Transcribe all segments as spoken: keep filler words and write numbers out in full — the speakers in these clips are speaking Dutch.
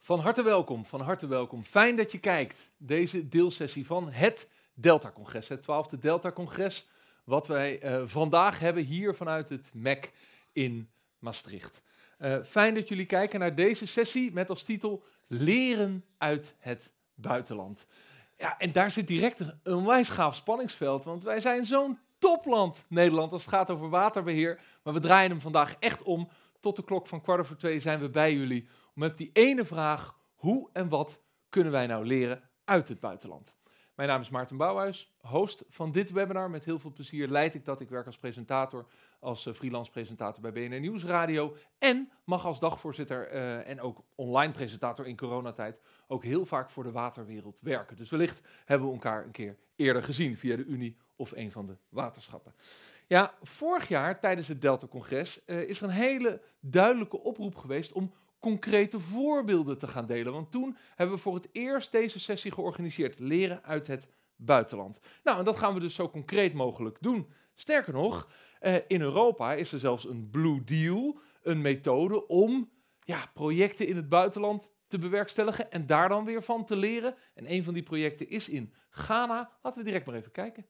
Van harte welkom, van harte welkom. Fijn dat je kijkt. Deze deelsessie van het Delta-congres, het twaalfde Delta-congres, wat wij uh, vandaag hebben hier vanuit het M E C in Maastricht. Uh, fijn dat jullie kijken naar deze sessie met als titel Leren uit het buitenland. Ja, en daar zit direct een onwijs gaaf spanningsveld, want wij zijn zo'n topland, Nederland, als het gaat over waterbeheer. Maar we draaien hem vandaag echt om. Tot de klok van kwart over twee zijn we bij jullie met die ene vraag: hoe en wat kunnen wij nou leren uit het buitenland? Mijn naam is Maarten Bouwhuis, host van dit webinar. Met heel veel plezier leid ik dat. Ik werk als presentator, als uh, freelance presentator bij B N R Nieuwsradio. En mag als dagvoorzitter uh, en ook online presentator in coronatijd ook heel vaak voor de waterwereld werken. Dus wellicht hebben we elkaar een keer eerder gezien via de Unie of een van de waterschappen. Ja, vorig jaar tijdens het Delta-congres uh, is er een hele duidelijke oproep geweest om concrete voorbeelden te gaan delen. Want toen hebben we voor het eerst deze sessie georganiseerd. Leren uit het buitenland. Nou, en dat gaan we dus zo concreet mogelijk doen. Sterker nog, uh, in Europa is er zelfs een Blue Deal, een methode om ja, projecten in het buitenland te bewerkstelligen en daar dan weer van te leren. En een van die projecten is in Ghana. Laten we direct maar even kijken.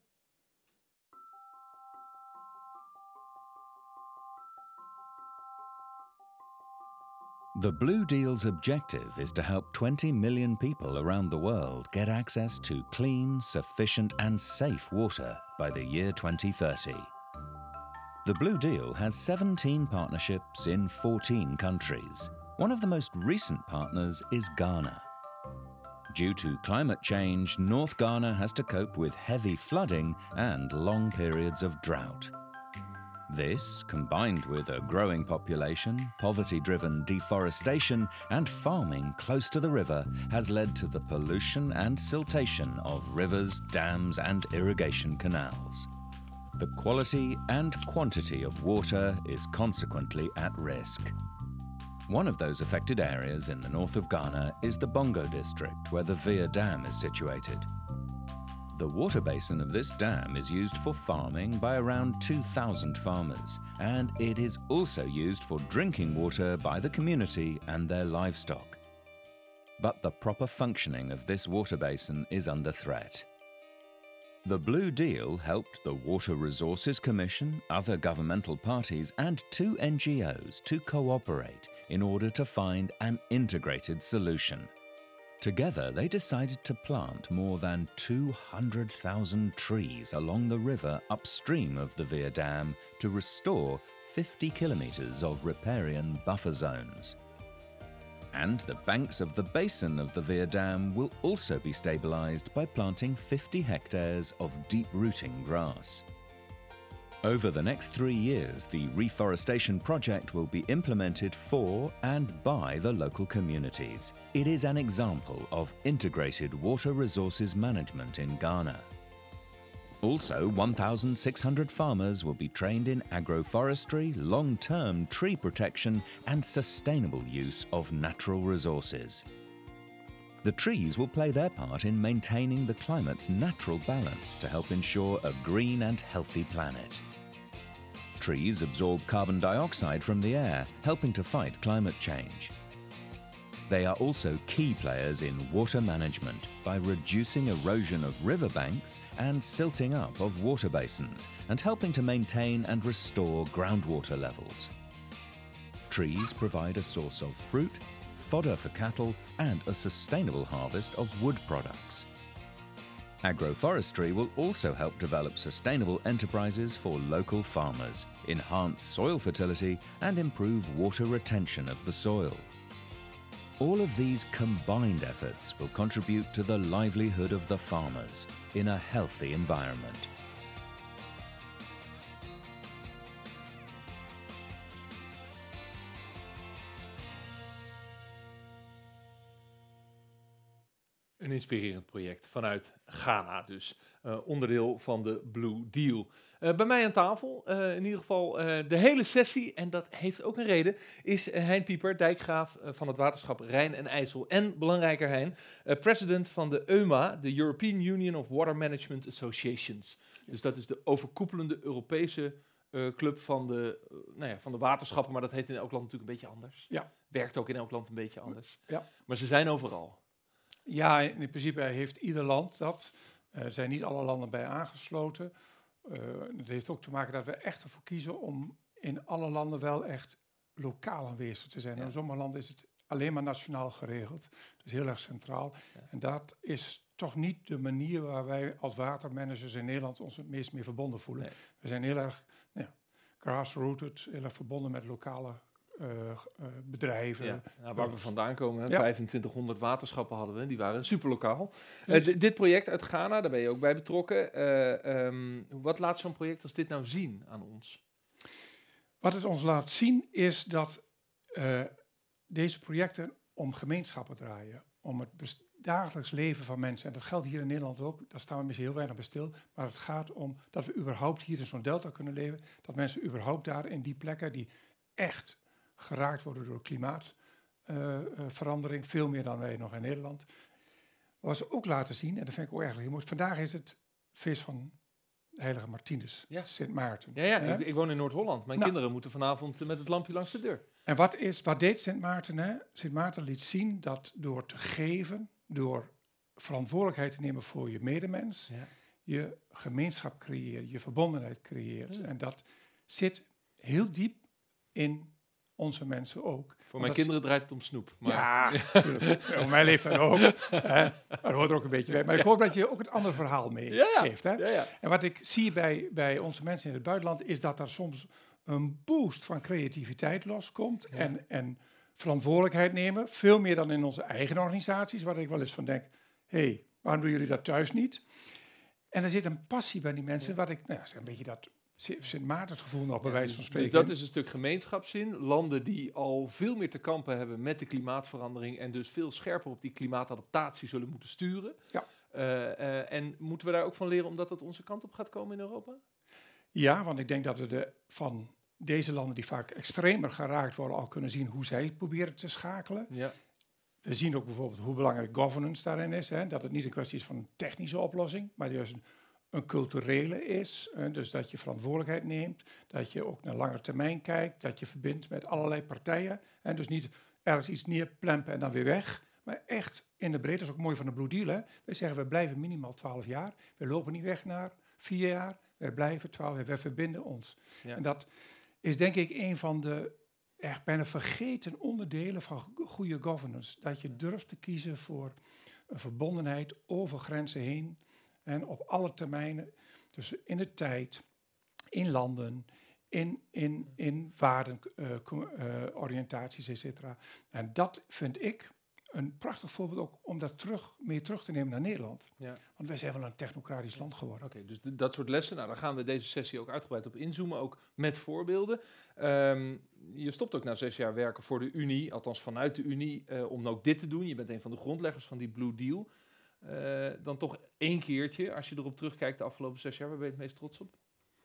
The Blue Deal's objective is to help twenty million people around the world get access to clean, sufficient and safe water by the year twenty thirty. The Blue Deal has seventeen partnerships in fourteen countries. One of the most recent partners is Ghana. Due to climate change, North Ghana has to cope with heavy flooding and long periods of drought. This, combined with a growing population, poverty-driven deforestation and farming close to the river, has led to the pollution and siltation of rivers, dams and irrigation canals. The quality and quantity of water is consequently at risk. One of those affected areas in the north of Ghana is the Bongo district, where the Via Dam is situated. The water basin of this dam is used for farming by around two thousand farmers, and it is also used for drinking water by the community and their livestock. But the proper functioning of this water basin is under threat. The Blue Deal helped the Water Resources Commission, other governmental parties, and two N G Os to cooperate in order to find an integrated solution. Together, they decided to plant more than two hundred thousand trees along the river upstream of the Via Dam to restore fifty kilometers of riparian buffer zones. And the banks of the basin of the Via Dam will also be stabilized by planting fifty hectares of deep-rooting grass. Over the next three years, the reforestation project will be implemented for and by the local communities. It is an example of integrated water resources management in Ghana. Also, one thousand six hundred farmers will be trained in agroforestry, long-term tree protection, and sustainable use of natural resources. The trees will play their part in maintaining the climate's natural balance to help ensure a green and healthy planet. Trees absorb carbon dioxide from the air, helping to fight climate change. They are also key players in water management by reducing erosion of riverbanks and silting up of water basins, and helping to maintain and restore groundwater levels. Trees provide a source of fruit, fodder for cattle, and a sustainable harvest of wood products. Agroforestry will also help develop sustainable enterprises for local farmers, enhance soil fertility, and improve water retention of the soil. All of these combined efforts will contribute to the livelihood of the farmers in a healthy environment. Een inspirerend project vanuit Ghana dus. Uh, onderdeel van de Blue Deal. Uh, bij mij aan tafel, uh, in ieder geval uh, de hele sessie, en dat heeft ook een reden, is uh, Hein Pieper, dijkgraaf uh, van het waterschap Rijn en IJssel. En, belangrijker Hein, uh, president van de E U M A, de European Union of Water Management Associations. Dus dat is de overkoepelende Europese bestuursclub van, de, uh, nou ja, van de waterschappen, maar dat heet in elk land natuurlijk een beetje anders. Ja. Werkt ook in elk land een beetje anders. Ja. Maar ze zijn overal. Ja, in principe heeft ieder land dat. Er uh, zijn niet alle landen bij aangesloten. Uh, dat heeft ook te maken dat we echt ervoor kiezen om in alle landen wel echt lokaal aanwezig te zijn. Ja. In sommige landen is het alleen maar nationaal geregeld. Dus heel erg centraal. Ja. En dat is toch niet de manier waar wij als watermanagers in Nederland ons het meest mee verbonden voelen. Nee. We zijn heel erg nou ja, grassrooted, heel erg verbonden met lokale uh, uh, bedrijven. Ja. Ja, waar we vandaan komen, hè, ja. vijfentwintighonderd waterschappen hadden we, die waren superlokaal. Uh, d- dit project uit Ghana, daar ben je ook bij betrokken. Uh, um, wat laat zo'n project als dit nou zien aan ons? Wat het ons laat zien is dat uh, deze projecten om gemeenschappen draaien, om het best- dagelijks leven van mensen. En dat geldt hier in Nederland ook, daar staan we misschien heel weinig bij stil, maar het gaat om dat we überhaupt hier in zo'n delta kunnen leven, dat mensen überhaupt daar in die plekken die echt geraakt worden door klimaatverandering, uh, uh, veel meer dan wij nog in Nederland. Wat ze ook laten zien, en dat vind ik ook eigenlijk heel mooi, vandaag is het feest van Heilige Martinus, ja. Sint Maarten. Ja, ja ik, ik woon in Noord-Holland. Mijn nou, kinderen moeten vanavond met het lampje langs de deur. En wat, is, wat deed Sint Maarten? Hè? Sint Maarten liet zien dat door te geven, door verantwoordelijkheid te nemen voor je medemens, ja. je gemeenschap creëert, je verbondenheid creëert. Ja. En dat zit heel diep in onze mensen ook. Voor mijn kinderen draait het om snoep. Maar ja, natuurlijk. Ja, om mijn leeftijd ook. Hè. Dat hoort er ook een beetje bij. Maar ik hoop dat je ook het andere verhaal meegeeft. Ja, ja. ja, ja. En wat ik zie bij, bij onze mensen in het buitenland, is dat er soms een boost van creativiteit loskomt. Ja. En, en verantwoordelijkheid nemen. Veel meer dan in onze eigen organisaties, waar ik wel eens van denk, hé, hey, waarom doen jullie dat thuis niet? En er zit een passie bij die mensen, ja. wat ik, nou, een beetje dat Sint Maarten gevoel nog bij ja, wijze van spreken. Dus dat is een stuk gemeenschapszin. Landen die al veel meer te kampen hebben met de klimaatverandering en dus veel scherper op die klimaatadaptatie zullen moeten sturen. Ja. Uh, uh, en moeten we daar ook van leren omdat dat onze kant op gaat komen in Europa? Ja, want ik denk dat we de, van deze landen die vaak extremer geraakt worden al kunnen zien hoe zij proberen te schakelen. Ja. We zien ook bijvoorbeeld hoe belangrijk governance daarin is. Hè, dat het niet een kwestie is van een technische oplossing, maar juist een een culturele is, uh, dus dat je verantwoordelijkheid neemt, dat je ook naar lange termijn kijkt, dat je verbindt met allerlei partijen en dus niet ergens iets neerplempen en dan weer weg, maar echt in de breedte. Dat is ook mooi van de Blue Deal. Hè? Wij zeggen, we blijven minimaal twaalf jaar, we lopen niet weg naar vier jaar, wij blijven twaalf jaar, wij verbinden ons. Ja. En dat is denk ik een van de echt bijna vergeten onderdelen van goede governance, dat je durft te kiezen voor een verbondenheid over grenzen heen, en op alle termijnen, dus in de tijd, in landen, in, in, in waarden, uh, uh, oriëntaties, et cetera. En dat vind ik een prachtig voorbeeld ook om dat terug, mee terug te nemen naar Nederland. Ja. Want wij zijn wel een technocratisch land geworden. Oké, okay, dus d- dat soort lessen, nou, daar gaan we deze sessie ook uitgebreid op inzoomen, ook met voorbeelden. Um, je stopt ook na zes jaar werken voor de Unie, althans vanuit de Unie, uh, om ook dit te doen. Je bent een van de grondleggers van die Blue Deal. Uh, dan toch één keertje, als je erop terugkijkt de afgelopen zes jaar, waar ben je het meest trots op?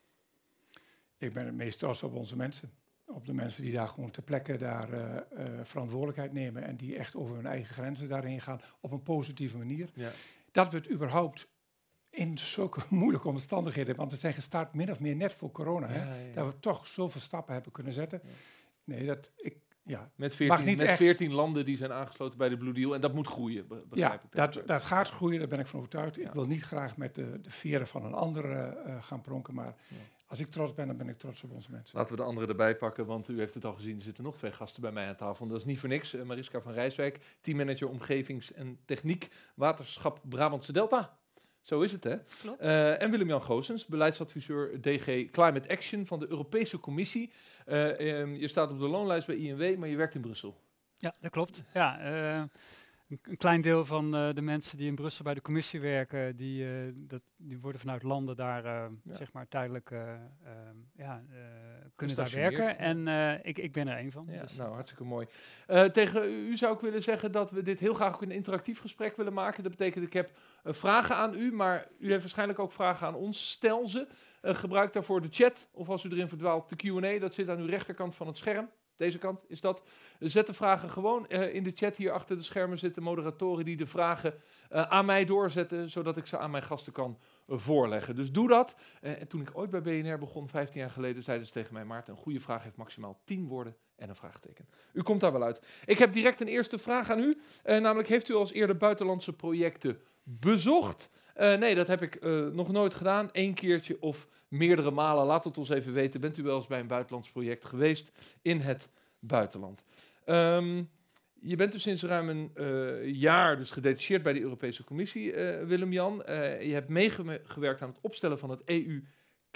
Ik ben het meest trots op onze mensen. Op de mensen die daar gewoon ter plekke daar uh, uh, verantwoordelijkheid nemen en die echt over hun eigen grenzen daarheen gaan op een positieve manier. Ja. Dat we het überhaupt in zulke moeilijke omstandigheden, want we zijn gestart min of meer net voor corona, ja, hè, ja, ja. dat we toch zoveel stappen hebben kunnen zetten. Ja. Nee, dat ik Ja, met veertien, met veertien landen die zijn aangesloten bij de Blue Deal. En dat moet groeien, be- begrijp ja, ik. Dat, dat, dat gaat groeien, daar ben ik van overtuigd. Ja. Ik wil niet graag met de, de veren van een ander uh, gaan pronken. Maar ja. als ik trots ben, dan ben ik trots op onze mensen. Laten we de anderen erbij pakken, want u heeft het al gezien. Er zitten nog twee gasten bij mij aan tafel. Dat is niet voor niks. Uh, Mariska van Rijswijk, teammanager Omgevings- en Techniek, Waterschap Brabantse Delta. Zo is het, hè? Klopt. Uh, en Willem-Jan Goossens, beleidsadviseur D G Climate Action van de Europese Commissie. Uh, um, je staat op de loonlijst bij I N W, maar je werkt in Brussel. Ja, dat klopt. Ja, uh, een, een klein deel van uh, de mensen die in Brussel bij de Commissie werken, die, uh, dat, die worden vanuit landen daar uh, ja. zeg maar tijdelijk uh, uh, ja, uh, kunnen daar werken. En uh, ik, ik ben er één van. Ja, dus. Nou, hartstikke mooi. Uh, tegen u zou ik willen zeggen dat we dit heel graag ook een interactief gesprek willen maken. Dat betekent, ik heb uh, vragen aan u, maar u heeft waarschijnlijk ook vragen aan ons. Stel ze. Uh, gebruik daarvoor de chat, of als u erin verdwaalt, de Q en A. Dat zit aan uw rechterkant van het scherm. deze kant is dat. Zet de vragen gewoon uh, in de chat. Hier achter de schermen zitten moderatoren die de vragen uh, aan mij doorzetten, zodat ik ze aan mijn gasten kan uh, voorleggen. Dus doe dat. Uh, en toen ik ooit bij B N R begon, vijftien jaar geleden, zeiden ze tegen mij: Maarten, een goede vraag heeft maximaal tien woorden en een vraagteken. U komt daar wel uit. Ik heb direct een eerste vraag aan u. Uh, namelijk, heeft u al eens eerder buitenlandse projecten bezocht? Uh, nee, dat heb ik uh, nog nooit gedaan. Eén keertje of meerdere malen. Laat het ons even weten. Bent u wel eens bij een buitenlands project geweest in het buitenland? Um, je bent dus sinds ruim een uh, jaar dus gedetacheerd bij de Europese Commissie, uh, Willem-Jan. Uh, je hebt meegewerkt aan het opstellen van het E U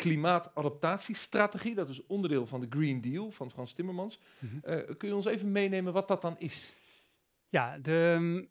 klimaatadaptatiestrategie. Dat is onderdeel van de Green Deal van Frans Timmermans. Mm-hmm. Uh, kun je ons even meenemen wat dat dan is? Ja, de...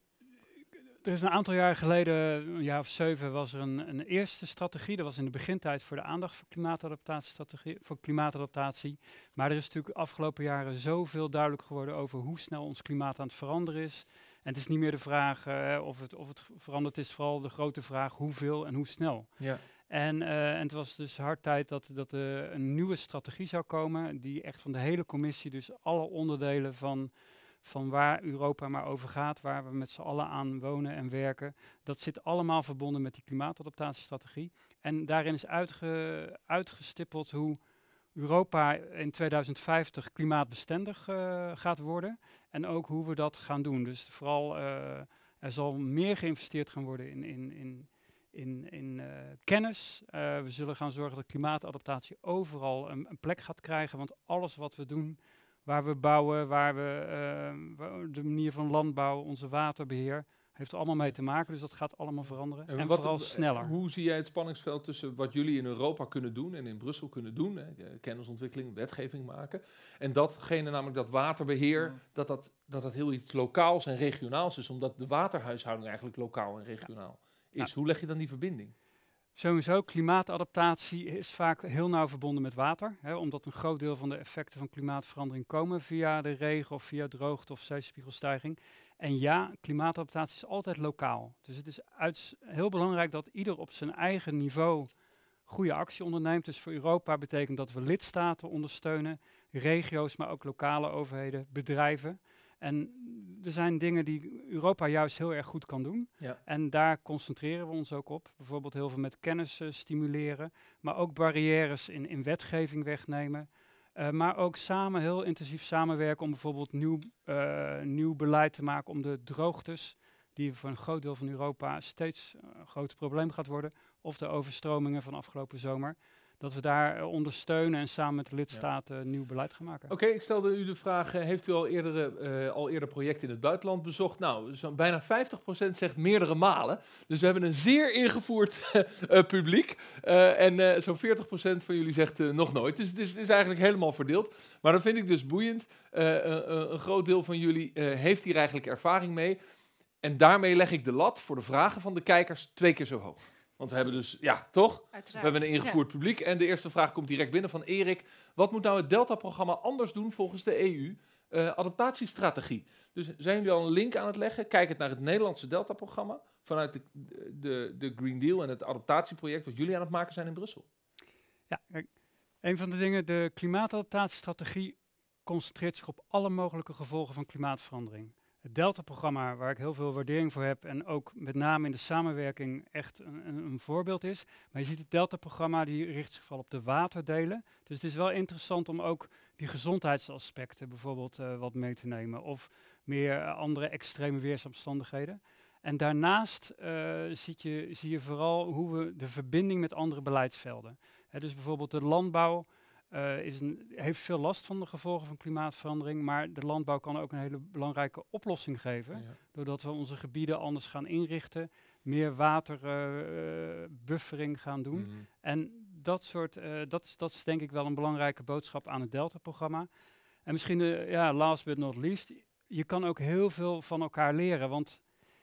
Er is een aantal jaar geleden, een jaar of zeven, was er een, een eerste strategie. Dat was in de begintijd voor de aandacht voor klimaatadaptatiestrategie, voor klimaatadaptatie. Maar er is natuurlijk de afgelopen jaren zoveel duidelijk geworden over hoe snel ons klimaat aan het veranderen is. En het is niet meer de vraag uh, of, het, of het verandert is, vooral de grote vraag hoeveel en hoe snel. Ja. En, uh, en het was dus hard tijd dat, dat er een nieuwe strategie zou komen, die echt van de hele commissie, dus alle onderdelen van... van waar Europa maar over gaat, waar we met z'n allen aan wonen en werken. Dat zit allemaal verbonden met die klimaatadaptatiestrategie. En daarin is uitge, uitgestippeld hoe Europa in tweeduizend vijftig klimaatbestendig uh, gaat worden. En ook hoe we dat gaan doen. Dus vooral, uh, er zal meer geïnvesteerd gaan worden in, in, in, in, in uh, kennis. Uh, we zullen gaan zorgen dat klimaatadaptatie overal een, een plek gaat krijgen. Want alles wat we doen, waar we bouwen, waar we uh, de manier van landbouw, onze waterbeheer, heeft er allemaal mee te maken. Dus dat gaat allemaal veranderen. En, en wat, vooral sneller. Hoe zie jij het spanningsveld tussen wat jullie in Europa kunnen doen en in Brussel kunnen doen? Hè, kennisontwikkeling, wetgeving maken. En datgene, namelijk dat waterbeheer, ja. dat, dat, dat dat heel iets lokaals en regionaals is. Omdat de waterhuishouding eigenlijk lokaal en regionaal ja. is. Ja. Hoe leg je dan die verbinding? Sowieso, klimaatadaptatie is vaak heel nauw verbonden met water. Hè, omdat een groot deel van de effecten van klimaatverandering komen via de regen of via droogte of zeespiegelstijging. En ja, klimaatadaptatie is altijd lokaal. Dus het is uits- heel belangrijk dat ieder op zijn eigen niveau goede actie onderneemt. Dus voor Europa betekent dat we lidstaten ondersteunen, regio's, maar ook lokale overheden, bedrijven. En er zijn dingen die Europa juist heel erg goed kan doen. Ja. En daar concentreren we ons ook op. Bijvoorbeeld heel veel met kennis uh, stimuleren. Maar ook barrières in, in wetgeving wegnemen. Uh, maar ook samen, heel intensief samenwerken om bijvoorbeeld nieuw, uh, nieuw beleid te maken om de droogtes, die voor een groot deel van Europa steeds uh, een groot probleem gaat worden, of de overstromingen van afgelopen zomer, dat we daar uh, ondersteunen en samen met de lidstaten ja. nieuw beleid gaan maken. Oké, okay, ik stelde u de vraag, uh, heeft u al eerder, uh, al eerder projecten in het buitenland bezocht? Nou, zo bijna vijftig procent zegt meerdere malen. Dus we hebben een zeer ingevoerd uh, publiek. Uh, en uh, zo'n veertig procent van jullie zegt uh, nog nooit. Dus het is, het is eigenlijk helemaal verdeeld. Maar dat vind ik dus boeiend. Uh, uh, uh, een groot deel van jullie uh, heeft hier eigenlijk ervaring mee. En daarmee leg ik de lat voor de vragen van de kijkers twee keer zo hoog. Want we hebben dus, ja, toch? Uiteraard. We hebben een ingevoerd ja. publiek. En de eerste vraag komt direct binnen van Erik. Wat moet nou het Delta-programma anders doen volgens de E U? Uh, adaptatiestrategie. Dus zijn jullie al een link aan het leggen? Kijk het naar het Nederlandse Delta-programma. Vanuit de, de, de Green Deal en het adaptatieproject wat jullie aan het maken zijn in Brussel. Ja, kijk, een van de dingen, de klimaatadaptatiestrategie concentreert zich op alle mogelijke gevolgen van klimaatverandering. Het Delta-programma, waar ik heel veel waardering voor heb en ook met name in de samenwerking echt een, een, een voorbeeld is. Maar je ziet het Delta-programma, die richt zich vooral op de waterdelen. Dus het is wel interessant om ook die gezondheidsaspecten bijvoorbeeld uh, wat mee te nemen. Of meer uh, andere extreme weersomstandigheden. En daarnaast uh, zie, je, zie je vooral hoe we de verbinding met andere beleidsvelden. Hè, dus bijvoorbeeld de landbouw. Uh, is een, heeft veel last van de gevolgen van klimaatverandering, maar de landbouw kan ook een hele belangrijke oplossing geven, ja. doordat we onze gebieden anders gaan inrichten, meer waterbuffering uh, gaan doen. Mm-hmm. En dat soort, uh, dat, is, dat is denk ik wel een belangrijke boodschap aan het Delta-programma. En misschien, uh, ja, last but not least, je kan ook heel veel van elkaar leren, want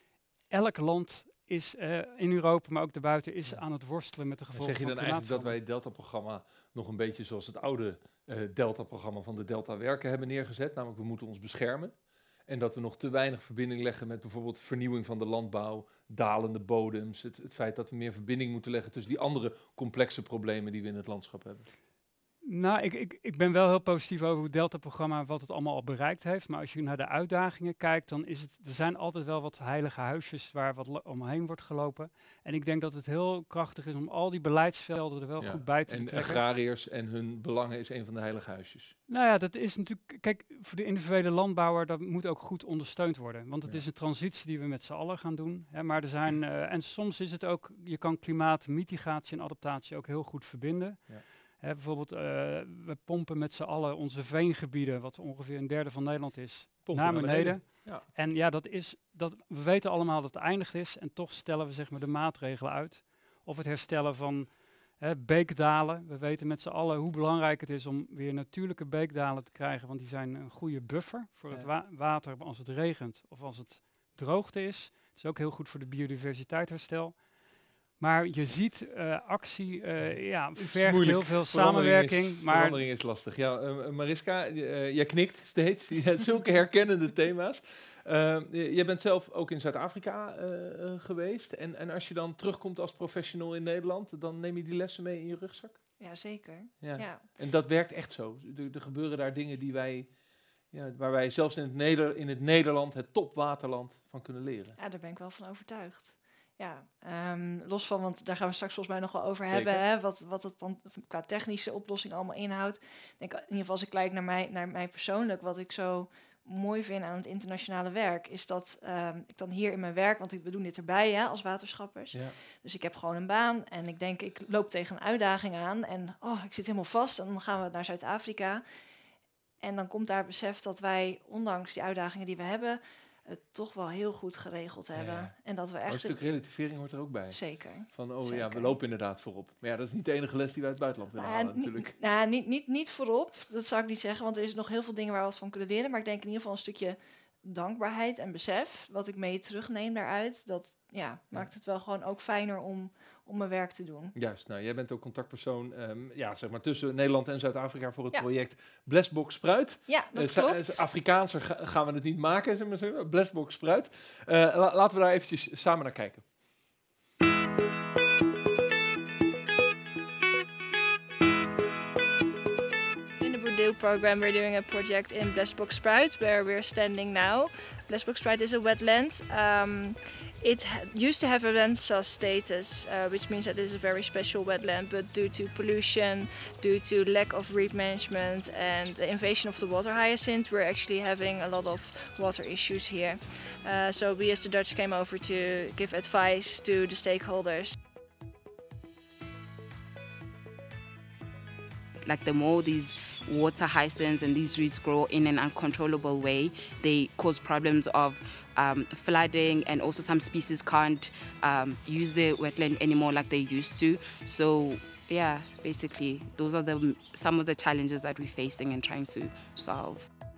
elk land is uh, in Europa, maar ook daarbuiten, is ja. aan het worstelen met de gevolgen van klimaatverandering. Zeg je dan eigenlijk dat wij het Delta-programma nog een beetje zoals het oude uh, Delta-programma van de Delta Werken hebben neergezet? Namelijk, we moeten ons beschermen. En dat we nog te weinig verbinding leggen met bijvoorbeeld vernieuwing van de landbouw, dalende bodems. Het, het feit dat we meer verbinding moeten leggen tussen die andere complexe problemen die we in het landschap hebben. Nou, ik, ik, ik ben wel heel positief over het Delta-programma, wat het allemaal al bereikt heeft. Maar als je naar de uitdagingen kijkt, dan is het, er zijn altijd wel wat heilige huisjes waar wat omheen wordt gelopen. En ik denk dat het heel krachtig is om al die beleidsvelden er wel Ja. goed bij te En betrekken. agrariërs en hun belangen is een van de heilige huisjes. Nou ja, dat is natuurlijk, kijk, voor de individuele landbouwer, dat moet ook goed ondersteund worden. Want het Ja. is een transitie die we met z'n allen gaan doen. Hè, maar er zijn, uh, en soms is het ook, je kan klimaatmitigatie en adaptatie ook heel goed verbinden. Ja. Hè, bijvoorbeeld, uh, we pompen met z'n allen onze veengebieden, wat ongeveer een derde van Nederland is, Pompen naar naar beneden. beneden. Ja. En ja, dat is, dat, we weten allemaal dat het eindigd is en toch stellen we zeg maar de maatregelen uit. Of het herstellen van hè, beekdalen. We weten met z'n allen hoe belangrijk het is om weer natuurlijke beekdalen te krijgen, want die zijn een goede buffer voor Ja. het wa water als het regent of als het droogte is. Het is ook heel goed voor de biodiversiteitsherstel. Maar je ziet uh, actie, uh, ja, vergt moeilijk. heel veel Verandering samenwerking. Is, maar verandering is lastig. Ja, uh, Mariska, uh, jij knikt steeds. Je hebt zulke herkennende thema's. Uh, jij bent zelf ook in Zuid-Afrika uh, uh, geweest. En, en als je dan terugkomt als professional in Nederland, dan neem je die lessen mee in je rugzak? Ja, zeker. Ja. Ja. En dat werkt echt zo. Er, er gebeuren daar dingen die wij, ja, waar wij zelfs in het, Neder, in het Nederland, het topwaterland, van kunnen leren. Ja, daar ben ik wel van overtuigd. Ja, um, los van, want daar gaan we straks volgens mij nog wel over Zeker. hebben, hè, wat, wat het dan qua technische oplossing allemaal inhoudt. Ik denk, in ieder geval als ik kijk naar mij, naar mij persoonlijk, wat ik zo mooi vind aan het internationale werk, is dat um, ik dan hier in mijn werk, want we doen dit erbij hè, als waterschappers. Ja. Dus ik heb gewoon een baan en ik denk, ik loop tegen een uitdaging aan en oh, ik zit helemaal vast en dan gaan we naar Zuid-Afrika. En dan komt daar het besef dat wij, ondanks die uitdagingen die we hebben, het toch wel heel goed geregeld hebben. Ja. En dat we Maar echt... een stuk relativering hoort er ook bij. Zeker. Van, oh Zeker. ja, we lopen inderdaad voorop. Maar ja, dat is niet de enige les die wij uit het buitenland willen Nou, halen natuurlijk. Niet, nou, niet, niet, niet voorop, dat zou ik niet zeggen, want er is nog heel veel dingen waar we wat van kunnen leren. Maar ik denk in ieder geval een stukje dankbaarheid en besef, wat ik mee terugneem daaruit. Dat ja, maakt het wel gewoon ook fijner om, om mijn werk te doen. Juist, nou, jij bent ook contactpersoon um, ja, zeg maar tussen Nederland en Zuid-Afrika voor het Ja. project Blesbok Spruit. Ja, dat Uh, klopt. Afrikaanser ga, gaan we het niet maken, zeg maar zo. Blesbok Spruit. Uh, la, laten we daar eventjes samen naar kijken. In the Boudil program, we're doing a project in Blesbok Spruit, where we're standing now. Blesbok Spruit is a wetland. Um, it used to have a Ramsar status, uh, which means that it is a very special wetland, but due to pollution, due to lack of reed management and the invasion of the water hyacinth, we're actually having a lot of water issues here. Uh, so we as the Dutch came over to give advice to the stakeholders. Like the more these water hyacinths and these reeds grow in an uncontrollable way, they cause problems of um, flooding, and also some species can't um, use the wetland anymore like they used to. So yeah, basically those are the some of the challenges that we're facing and trying to solve.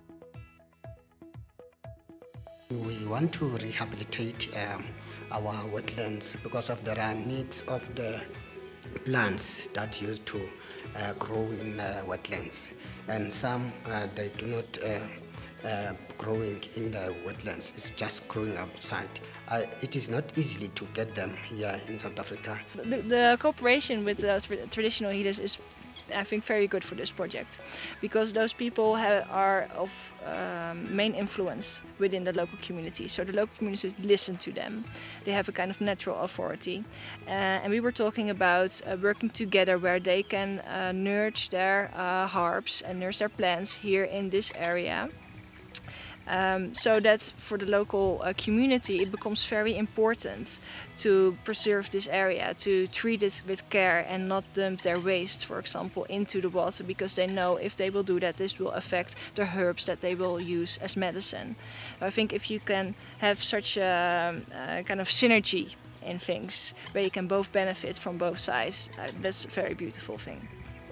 We want to rehabilitate um, our wetlands because of the needs of the plants that used to uh, grow in uh, wetlands, and some uh, they do not uh, uh, growing in the wetlands. It's just growing outside. Uh, it is not easily to get them here in South Africa. The, the cooperation with the tra traditional healers is, I think, very good for this project, because those people have, are of um, main influence within the local community. So the local communities listen to them. They have a kind of natural authority. Uh, and we were talking about uh, working together where they can uh, nurture their uh, herbs and nurture their plants here in this area. Um, so that for the local uh, community it becomes very important to preserve this area, to treat it with care and not dump their waste, for example, into the water, because they know if they will do that, this will affect the herbs that they will use as medicine. I think if you can have such a, a kind of synergy in things where you can both benefit from both sides, uh, that's a very beautiful thing.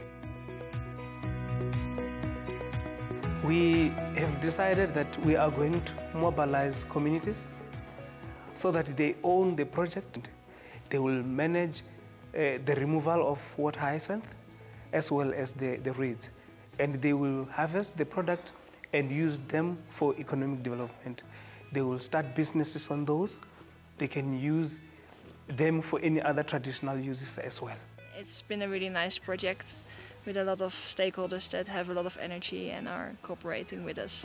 We have decided that we are going to mobilize communities so that they own the project. They will manage uh, the removal of water hyacinth as well as the, the reeds. And they will harvest the product and use them for economic development. They will start businesses on those. They can use them for any other traditional uses as well. It's been a really nice project. with a lot of stakeholders that have a lot of energy and are cooperating with us.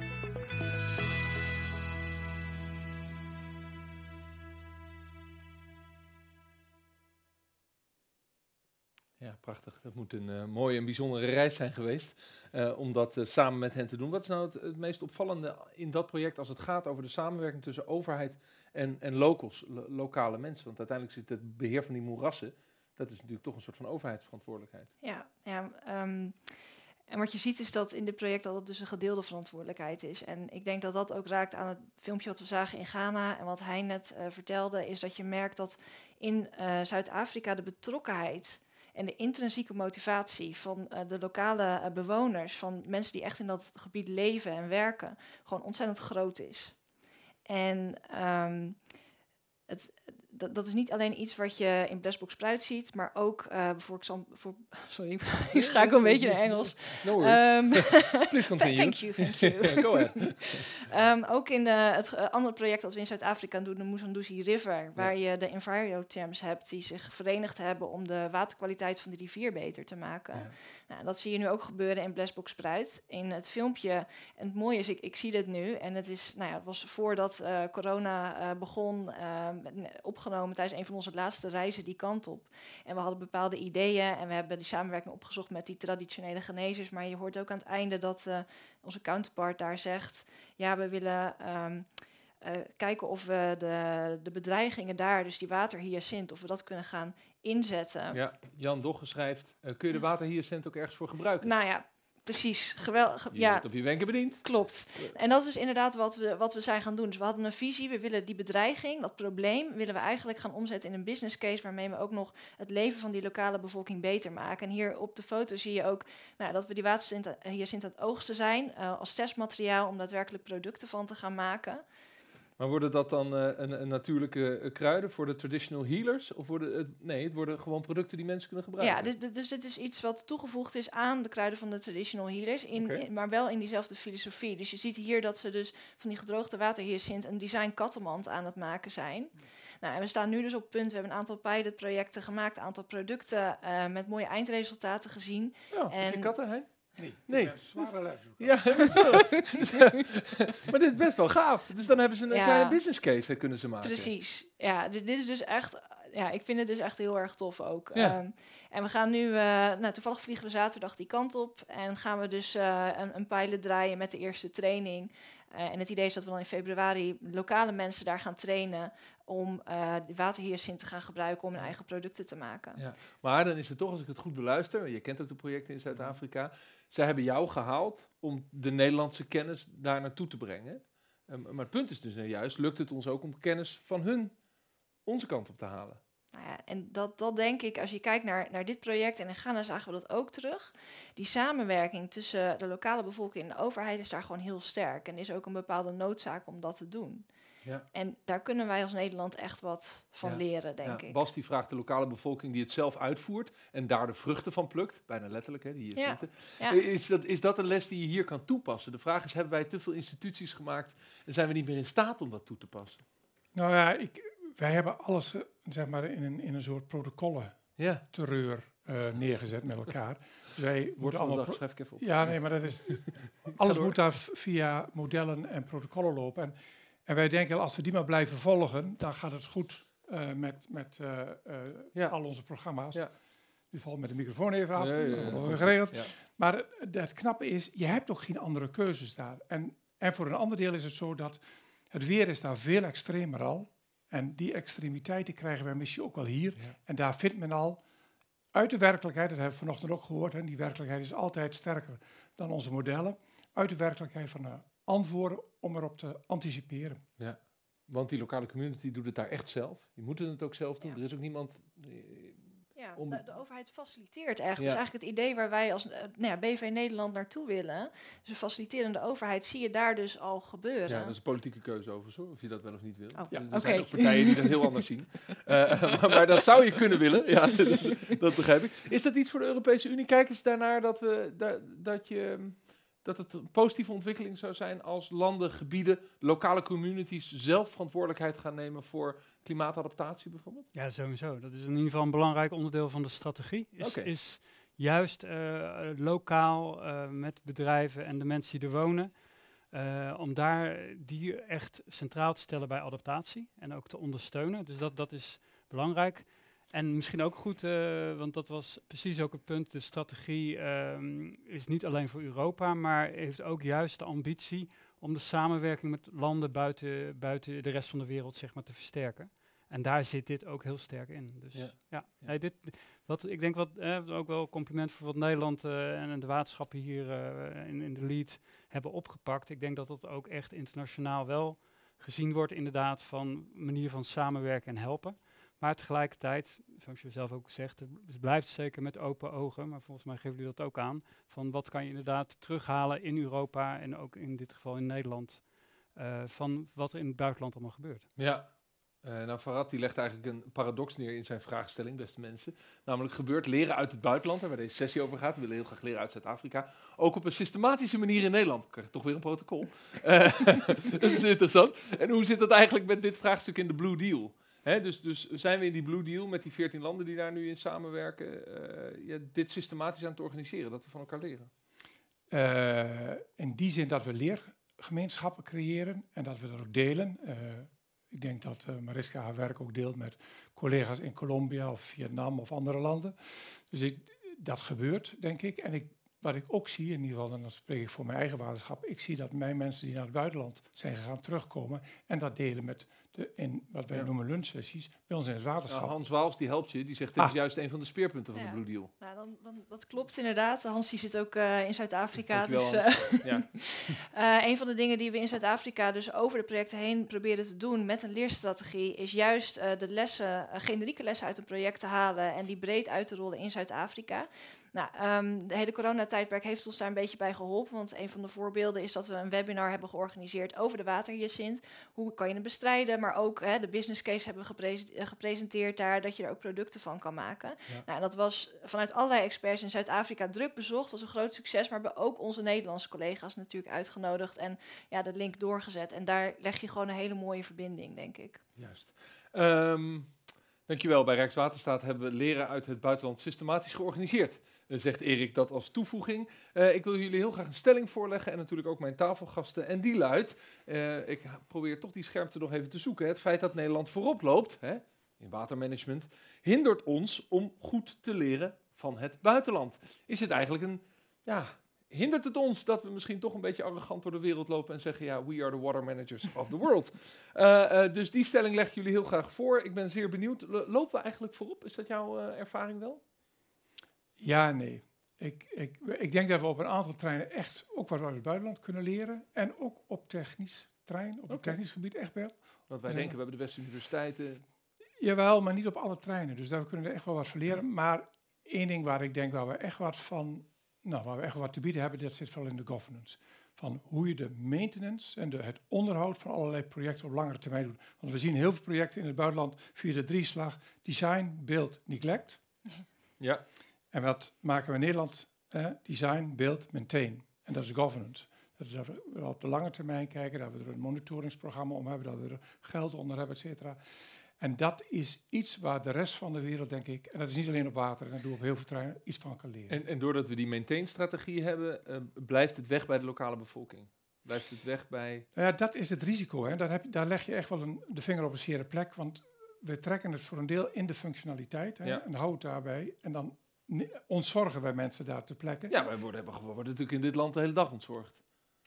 Ja, prachtig. Dat moet een uh, mooie en bijzondere reis zijn geweest uh, om dat uh, samen met hen te doen. Wat is nou het, het meest opvallende in dat project als het gaat over de samenwerking tussen overheid en, en locals, lo- lokale mensen? Want uiteindelijk zit het beheer van die moerassen, dat is natuurlijk toch een soort van overheidsverantwoordelijkheid. Ja, ja um, en wat je ziet is dat in dit project dat het dus een gedeelde verantwoordelijkheid is. En ik denk dat dat ook raakt aan het filmpje wat we zagen in Ghana en wat hij net uh, vertelde, is dat je merkt dat in uh, Zuid-Afrika de betrokkenheid en de intrinsieke motivatie van uh, de lokale uh, bewoners, van mensen die echt in dat gebied leven en werken, gewoon ontzettend groot is. En um, het, dat, dat is niet alleen iets wat je in Blesbok-Spruit ziet, maar ook uh, voor, voor sorry, ik schakel een beetje naar Engels. No worries. Um, Please continue. Thank you, thank you. Go ahead. um, ook in de, het uh, andere project dat we in Zuid-Afrika doen, de Musanduzi River, waar ja. je de EnviroChamps hebt die zich verenigd hebben om de waterkwaliteit van de rivier beter te maken. Ja. Nou, dat zie je nu ook gebeuren in Blesbok-Spruit. In het filmpje, en het mooie is, ik, ik zie dit nu, en het is, nou ja, het was voordat uh, corona uh, begon, uh, opgenomen tijdens een van onze laatste reizen die kant op. En we hadden bepaalde ideeën en we hebben die samenwerking opgezocht met die traditionele genezers, maar je hoort ook aan het einde dat uh, onze counterpart daar zegt, ja, we willen um, uh, kijken of we de, de bedreigingen daar, dus die waterhyacint, of we dat kunnen gaan inzetten. Ja, Jan Dogge schrijft, uh, kun je de waterhyacint ook ergens voor gebruiken? Nou ja, precies. Geweldig. Je ja, wordt op je wenken bediend. Klopt. En dat is dus inderdaad wat we, wat we zijn gaan doen. Dus we hadden een visie, we willen die bedreiging, dat probleem, willen we eigenlijk gaan omzetten in een business case waarmee we ook nog het leven van die lokale bevolking beter maken. En hier op de foto zie je ook nou, dat we die waterhyacint aan het oogsten zijn, uh, als testmateriaal om daadwerkelijk producten van te gaan maken. Maar worden dat dan uh, een, een natuurlijke uh, kruiden voor de traditional healers? Of worden het, nee, het worden gewoon producten die mensen kunnen gebruiken? Ja, dus, dus dit is iets wat toegevoegd is aan de kruiden van de traditional healers, in, Okay. in, maar wel in diezelfde filosofie. Dus je ziet hier dat ze dus van die gedroogde waterhyacint een design kattenmand aan het maken zijn. Nou, en we staan nu dus op het punt, we hebben een aantal pilotprojecten gemaakt, een aantal producten uh, met mooie eindresultaten gezien. Oh, heb je katten, hè? Nee, nee. Ja, zware lijst. Ja, dus, uh, maar dit is best wel gaaf. Dus dan hebben ze een Ja. kleine business case uh, kunnen ze maken. Precies. Ja, dit, dit is dus echt, ja, ik vind het dus echt heel erg tof ook. Ja. Um, en we gaan nu, uh, nou, toevallig vliegen we zaterdag die kant op en gaan we dus uh, een, een pilot draaien met de eerste training. Uh, en het idee is dat we dan in februari lokale mensen daar gaan trainen om uh, de waterhyacint te gaan gebruiken om hun eigen producten te maken. Ja. Maar dan is het toch, als ik het goed beluister, je kent ook de projecten in Zuid-Afrika, zij hebben jou gehaald om de Nederlandse kennis daar naartoe te brengen. Um, maar het punt is dus nou juist, lukt het ons ook om kennis van hun onze kant op te halen? Nou ja, en dat, dat denk ik, als je kijkt naar, naar dit project, en in Ghana zagen we dat ook terug, die samenwerking tussen de lokale bevolking en de overheid is daar gewoon heel sterk. En er is ook een bepaalde noodzaak om dat te doen. Ja. En daar kunnen wij als Nederland echt wat van Ja. leren, denk Ja, ik. Bas die vraagt de lokale bevolking die het zelf uitvoert en daar de vruchten van plukt, bijna letterlijk, hè, die hier Ja. zitten. Ja. Is, dat, is dat een les die je hier kan toepassen? De vraag is, hebben wij te veel instituties gemaakt en zijn we niet meer in staat om dat toe te passen? Nou ja, ik, wij hebben alles uh, zeg maar in een, in een soort protocollen Ja. terreur uh, neergezet met elkaar. Dus wij worden allemaal... Dag, pro- schrijf ik even op. Ja, nee, maar dat is... alles door. moet daar v- via modellen en protocollen lopen. En, en wij denken, als we die maar blijven volgen, dan gaat het goed uh, met, met uh, uh, Ja. al onze programma's. Ja. Nu valt met de microfoon even af, Ja, ja, ja, dat ja. wordt weer geregeld. Ja. Maar het, het knappe is, je hebt ook geen andere keuzes daar. En, en voor een ander deel is het zo dat het weer is daar veel extremer al. En die extremiteiten krijgen wij misschien ook wel hier. Ja. En daar vindt men al uit de werkelijkheid, dat hebben we vanochtend ook gehoord, hè, die werkelijkheid is altijd sterker dan onze modellen, uit de werkelijkheid van de antwoorden om erop te anticiperen. Ja. Want die lokale community doet het daar echt zelf. Die moeten het ook zelf doen. Ja. Er is ook niemand... eh, Ja, om- de, de overheid faciliteert echt. Ja. Dus eigenlijk het idee waar wij als uh, nou ja, B V Nederland naartoe willen, dus een faciliterende overheid, zie je daar dus al gebeuren. Ja, dat is een politieke keuze overigens hoor, of je dat wel of niet wil. Oh, Er- ja, er oké. zijn nog partijen die dat heel anders zien. Uh, maar, maar dat zou je kunnen willen, ja, dat, dat begrijp ik. Is dat iets voor de Europese Unie? Kijken ze daarnaar dat, we, da, dat, je, dat het een positieve ontwikkeling zou zijn als landen, gebieden, lokale communities zelf verantwoordelijkheid gaan nemen voor klimaatadaptatie bijvoorbeeld? Ja, sowieso. Dat is in ieder geval een belangrijk onderdeel van de strategie. Is, Oké. is juist uh, lokaal uh, met bedrijven en de mensen die er wonen, uh, om daar die echt centraal te stellen bij adaptatie en ook te ondersteunen. Dus dat, dat is belangrijk. En misschien ook goed, uh, want dat was precies ook het punt, de strategie um, is niet alleen voor Europa, maar heeft ook juist de ambitie om de samenwerking met landen buiten, buiten de rest van de wereld, zeg maar, te versterken. En daar zit dit ook heel sterk in. Dus ja, ja. ja. Nee, dit, wat, ik denk wat, eh, ook wel compliment voor wat Nederland uh, en de waterschappen hier uh, in, in de lead hebben opgepakt. Ik denk dat dat ook echt internationaal wel gezien wordt, inderdaad, van manier van samenwerken en helpen. Maar tegelijkertijd, zoals je zelf ook zegt, het blijft zeker met open ogen, maar volgens mij geven jullie dat ook aan, van wat kan je inderdaad terughalen in Europa en ook in dit geval in Nederland, uh, van wat er in het buitenland allemaal gebeurt. Ja. Uh, nou, Farhad die legt eigenlijk een paradox neer in zijn vraagstelling, beste mensen. Namelijk gebeurt leren uit het buitenland, waar deze sessie over gaat. We willen heel graag leren uit Zuid-Afrika. Ook op een systematische manier in Nederland. Dan krijg je toch weer een protocol. Uh, dat is interessant. En hoe zit dat eigenlijk met dit vraagstuk in de Blue Deal? Hè, dus, dus zijn we in die Blue Deal met die veertien landen die daar nu in samenwerken, uh, ja, dit systematisch aan het organiseren, dat we van elkaar leren? Uh, in die zin dat we leergemeenschappen creëren en dat we dat ook delen. Uh, Ik denk dat uh, Mariska haar werk ook deelt met collega's in Colombia of Vietnam of andere landen. Dus ik, dat gebeurt, denk ik. En ik, wat ik ook zie, in ieder geval, en dan spreek ik voor mijn eigen waterschap, ik zie dat mijn mensen die naar het buitenland zijn gegaan terugkomen en dat delen met de, in wat wij ja. noemen lunchsessies, bij ons in het waterschap. Nou, Hans Waals, die helpt je, die zegt, dit ah. is juist een van de speerpunten van ja. de Blue Deal. Nou, dan, dan, dat klopt inderdaad. Hans die zit ook uh, in Zuid-Afrika. Dus uh, ja. uh, een van de dingen die we in Zuid-Afrika dus over de projecten heen proberen te doen met een leerstrategie, is juist uh, de lessen, uh, generieke lessen uit een project te halen en die breed uit te rollen in Zuid-Afrika. Nou, um, de hele coronatijdperk heeft ons daar een beetje bij geholpen, want een van de voorbeelden is dat we een webinar hebben georganiseerd over de waterhyacint. Hoe kan je het bestrijden, maar ook hè, de business case hebben we geprese- uh, gepresenteerd daar, dat je er ook producten van kan maken. Ja. Nou, en dat was vanuit allerlei experts in Zuid-Afrika druk bezocht, was een groot succes, maar we hebben ook onze Nederlandse collega's natuurlijk uitgenodigd en ja, de link doorgezet. En daar leg je gewoon een hele mooie verbinding, denk ik. Juist. Um, dankjewel. Bij Rijkswaterstaat hebben we leren uit het buitenland systematisch georganiseerd. Uh, zegt Erik dat als toevoeging. Uh, ik wil jullie heel graag een stelling voorleggen en natuurlijk ook mijn tafelgasten. En die luidt, uh, ik probeer toch die scherpte nog even te zoeken. Het feit dat Nederland voorop loopt, hè, in watermanagement, hindert ons om goed te leren van het buitenland. Is het eigenlijk een, ja, hindert het ons dat we misschien toch een beetje arrogant door de wereld lopen en zeggen, ja, we are the water managers of the world. uh, uh, dus die stelling leg ik jullie heel graag voor. Ik ben zeer benieuwd. L- lopen we eigenlijk voorop? Is dat jouw uh, ervaring wel? Ja, nee. Ik, ik, ik denk dat we op een aantal terreinen echt ook wat uit het buitenland kunnen leren. En ook op technisch terrein, op okay. het technisch gebied echt wel. Want wij denken, we hebben de beste universiteiten. Jawel, maar niet op alle terreinen. Dus daar kunnen we echt wel wat van leren. Maar één ding waar ik denk waar we echt wat van, nou, waar we echt wat te bieden hebben, dat zit wel in de governance. Van hoe je de maintenance en de, het onderhoud van allerlei projecten op langere termijn doet. Want we zien heel veel projecten in het buitenland via de drieslag design, build, neglect. Ja. En wat maken we in Nederland? Eh, design, build, maintain. En dat is governance. Dat, dat we op de lange termijn kijken, dat we er een monitoringsprogramma om hebben, dat we er geld onder hebben, et cetera. En dat is iets waar de rest van de wereld, denk ik, en dat is niet alleen op water, en dat doen we op heel veel terreinen, iets van kan leren. En, en doordat we die maintain-strategie hebben, uh, blijft het weg bij de lokale bevolking? Blijft het weg bij... Nou ja, dat is het risico. Hè. Daar, heb, daar leg je echt wel een, de vinger op een zere plek, want we trekken het voor een deel in de functionaliteit, hè, ja. en houden het daarbij, en dan ontzorgen wij mensen daar ter plekke. Ja, wij worden, we worden natuurlijk in dit land de hele dag ontzorgd.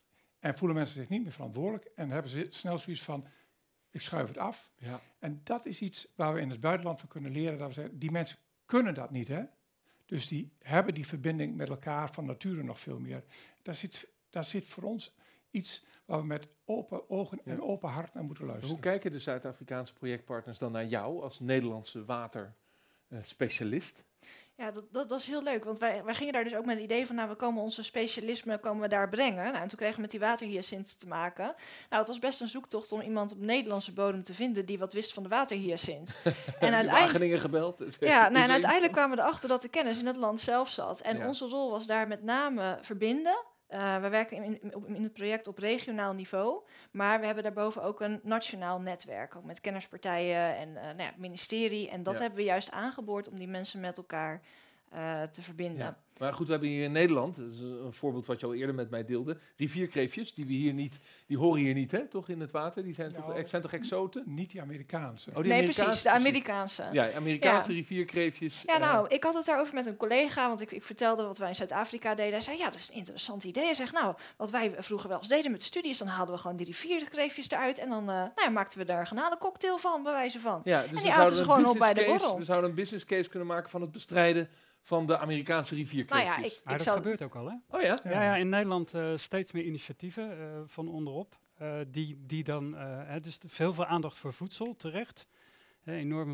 En voelen mensen zich niet meer verantwoordelijk en hebben ze snel zoiets van, ik schuif het af. Ja. En dat is iets waar we in het buitenland van kunnen leren. Dat we zeggen, die mensen kunnen dat niet, hè? Dus die hebben die verbinding met elkaar van nature nog veel meer. Daar zit, daar zit voor ons iets waar we met open ogen ja. en open hart naar moeten luisteren. Hoe kijken de Zuid-Afrikaanse projectpartners dan naar jou als Nederlandse waterspecialist? Ja, dat, dat, dat is heel leuk, want wij, wij gingen daar dus ook met het idee van, nou, we komen onze specialisme komen we daar brengen. Nou, en toen kregen we met die waterhyacint te maken. Nou, dat was best een zoektocht om iemand op Nederlandse bodem te vinden die wat wist van de waterhyacint. En uiteindelijk gebeld. Ja, nou, en uiteindelijk kwamen we erachter dat de kennis in het land zelf zat. En ja. onze rol was daar met name verbinden. Uh, we werken in, in, in het project op regionaal niveau, maar we hebben daarboven ook een nationaal netwerk, ook met kennispartijen en uh, nou ja, het ministerie. En dat ja. hebben we juist aangeboord om die mensen met elkaar uh, te verbinden. Ja. Maar goed, we hebben hier in Nederland, dat is een voorbeeld wat je al eerder met mij deelde, rivierkreefjes, die we hier niet, die horen hier niet, hè, toch in het water? Die zijn, nou, toch, zijn toch exoten? Niet die Amerikaanse. Oh, die nee, Amerikaanse, precies, de Amerikaanse. Ja, Amerikaanse ja. rivierkreefjes. Ja, nou, uh, ik had het daarover met een collega, want ik, ik vertelde wat wij in Zuid-Afrika deden. Hij zei, ja, dat is een interessant idee. Hij zegt, nou, wat wij vroeger wel eens deden met de studies, dan haalden we gewoon die rivierkreefjes eruit en dan uh, nou ja, maakten we daar een garnalencocktail van, bij wijze van. Ja, dus en die aten ze gewoon op bij de borrel. We zouden een business case kunnen maken van het bestrijden van de Amerikaanse rivierkreefjes. Nou ja, ik, ik maar dat zal... gebeurt ook al, hè? Oh ja? Ja, ja in Nederland uh, steeds meer initiatieven uh, van onderop. Uh, die, die dan, uh, hè, dus veel, veel aandacht voor voedsel, terecht. Uh, enorme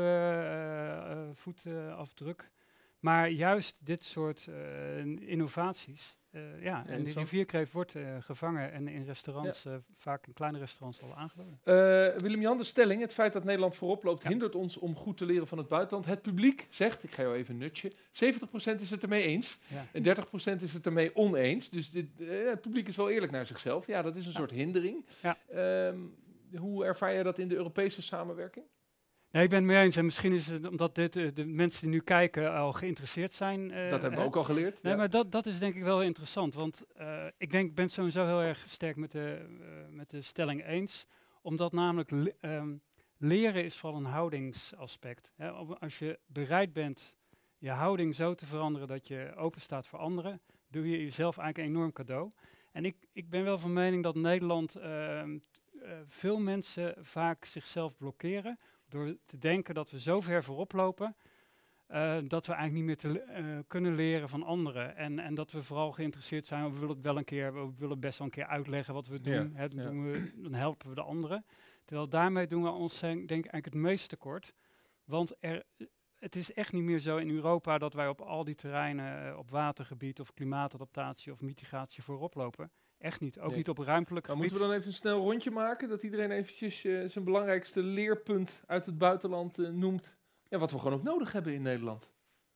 milieuvoetafdruk. Uh, uh, maar juist dit soort uh, innovaties. Uh, ja, en die rivierkreeft wordt uh, gevangen en in restaurants, ja. uh, vaak in kleine restaurants al aangeboden. Uh, Willem-Jan, de stelling, het feit dat Nederland voorop loopt, ja. hindert ons om goed te leren van het buitenland. Het publiek zegt, ik ga jou even nutje, zeventig procent is het ermee eens ja. en dertig procent is het ermee oneens. Dus dit, uh, het publiek is wel eerlijk naar zichzelf. Ja, dat is een ja. soort hindering. Ja. Um, hoe ervaar jij dat in de Europese samenwerking? Nee, ik ben het mee eens. En misschien is het omdat dit, uh, de mensen die nu kijken al geïnteresseerd zijn. Uh, dat hebben we ook al geleerd. Nee, ja. maar dat, dat is denk ik wel interessant. Want uh, ik denk, ik ben sowieso heel erg sterk met de, uh, met de stelling eens. Omdat namelijk le um, leren is vooral een houdingsaspect. Hè. Als je bereid bent je houding zo te veranderen dat je open staat voor anderen, doe je jezelf eigenlijk een enorm cadeau. En ik, ik ben wel van mening dat Nederland uh, uh, veel mensen vaak zichzelf blokkeren. Door te denken dat we zo ver voorop lopen, uh, dat we eigenlijk niet meer te, uh, kunnen leren van anderen. En, en dat we vooral geïnteresseerd zijn, we willen het wel een keer, we willen best wel een keer uitleggen wat we doen. Ja, Hè, dan, ja. doen we, dan helpen we de anderen. Terwijl daarmee doen we ons denk ik eigenlijk het meest tekort. Want er, het is echt niet meer zo in Europa dat wij op al die terreinen, uh, op watergebied of klimaatadaptatie of mitigatie voorop lopen. Echt niet, ook nee. niet op ruimtelijk maar gebied. Moeten we dan even een snel rondje maken, dat iedereen eventjes uh, zijn belangrijkste leerpunt uit het buitenland uh, noemt. Ja, wat we gewoon ook nodig hebben in Nederland.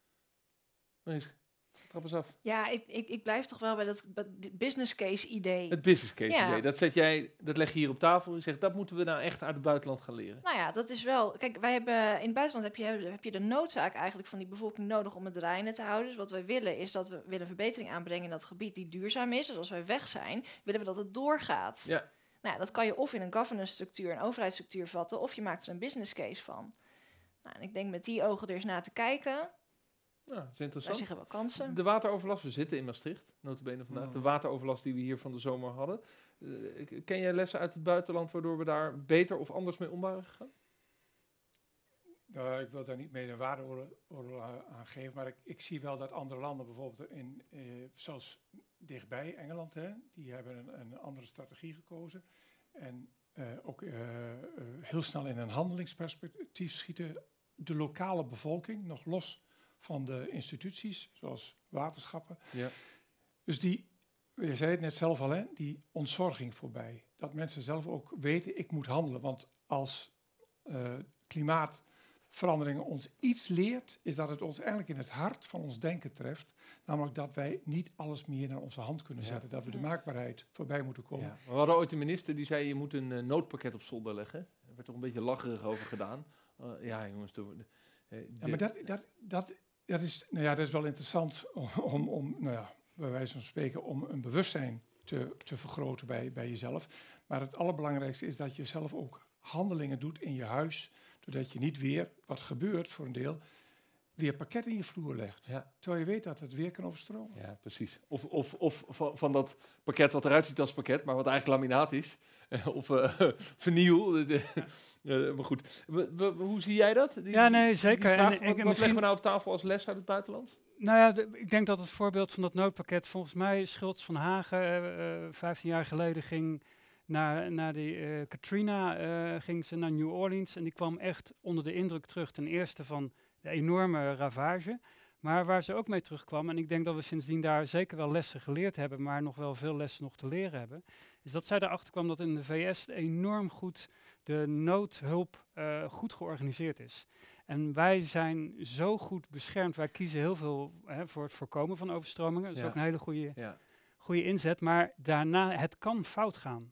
Eens, trap eens af. Ja, ik, ik, ik blijf toch wel bij dat business case idee. Het business case ja. idee, dat, zet jij, dat leg je hier op tafel. Je zegt, dat moeten we nou echt uit het buitenland gaan leren. Nou ja, dat is wel... Kijk, wij hebben in het buitenland heb je, heb je de noodzaak eigenlijk van die bevolking nodig om het draaiende te houden. Dus wat wij willen is dat we willen verbetering aanbrengen in dat gebied die duurzaam is. Dus als wij weg zijn, willen we dat het doorgaat. Ja. Nou ja, dat kan je of in een governance structuur, een overheidsstructuur vatten, of je maakt er een business case van. Nou, en ik denk met die ogen er eens naar te kijken. Ja, dat is interessant. Wij zeggen wel kansen. De wateroverlast, we zitten in Maastricht, nota bene vandaag. Mm. De wateroverlast die we hier van de zomer hadden. Uh, ken jij lessen uit het buitenland waardoor we daar beter of anders mee om waren gegaan? Uh, ik wil daar niet mee een waardeoordeel aan geven, maar ik, ik zie wel dat andere landen, bijvoorbeeld in, uh, zoals dichtbij Engeland, hè, die hebben een, een andere strategie gekozen. En uh, ook uh, uh, heel snel in een handelingsperspectief schieten de lokale bevolking nog los van de instituties, zoals waterschappen. Ja. Dus die, je zei het net zelf al, hè, die ontzorging voorbij. Dat mensen zelf ook weten, ik moet handelen. Want als uh, klimaatverandering ons iets leert, is dat het ons eigenlijk in het hart van ons denken treft. Namelijk dat wij niet alles meer naar onze hand kunnen zetten. Ja. Dat we de maakbaarheid voorbij moeten komen. Ja. We hadden ooit een minister die zei, je moet een uh, noodpakket op zolder leggen. Er werd toch een beetje lacherig over gedaan. Uh, ja, jongens. De, uh, ja, maar dat... dat, dat Dat is, nou ja, dat is wel interessant om, om, om nou ja, bij wijze van spreken, om een bewustzijn te, te vergroten bij, bij jezelf. Maar het allerbelangrijkste is dat je zelf ook handelingen doet in je huis, doordat je niet weer, wat gebeurt voor een deel, weer pakket in je vloer legt. Ja. Terwijl je weet dat het weer kan overstromen. Ja, precies. Of, of, of van, van dat pakket wat eruit ziet als pakket, maar wat eigenlijk laminaat is. of uh, vernieuw. uh, maar goed. W w hoe zie jij dat? Die, ja, nee, zeker. Vraag, en, wat ik, wat misschien... leggen we nou op tafel als les uit het buitenland? Nou ja, de, ik denk dat het voorbeeld van dat noodpakket, volgens mij Schultz van Hagen, uh, uh, vijftien jaar geleden ging naar, naar die uh, Katrina, uh, ging ze naar New Orleans en die kwam echt onder de indruk terug. Ten eerste van de enorme ravage, maar waar ze ook mee terugkwam, en ik denk dat we sindsdien daar zeker wel lessen geleerd hebben, maar nog wel veel lessen nog te leren hebben, is dat zij erachter kwam dat in de V S enorm goed de noodhulp uh, goed georganiseerd is. En wij zijn zo goed beschermd. Wij kiezen heel veel hè, voor het voorkomen van overstromingen. Dat is ja. ook een hele goede, ja. goede inzet. Maar daarna, het kan fout gaan.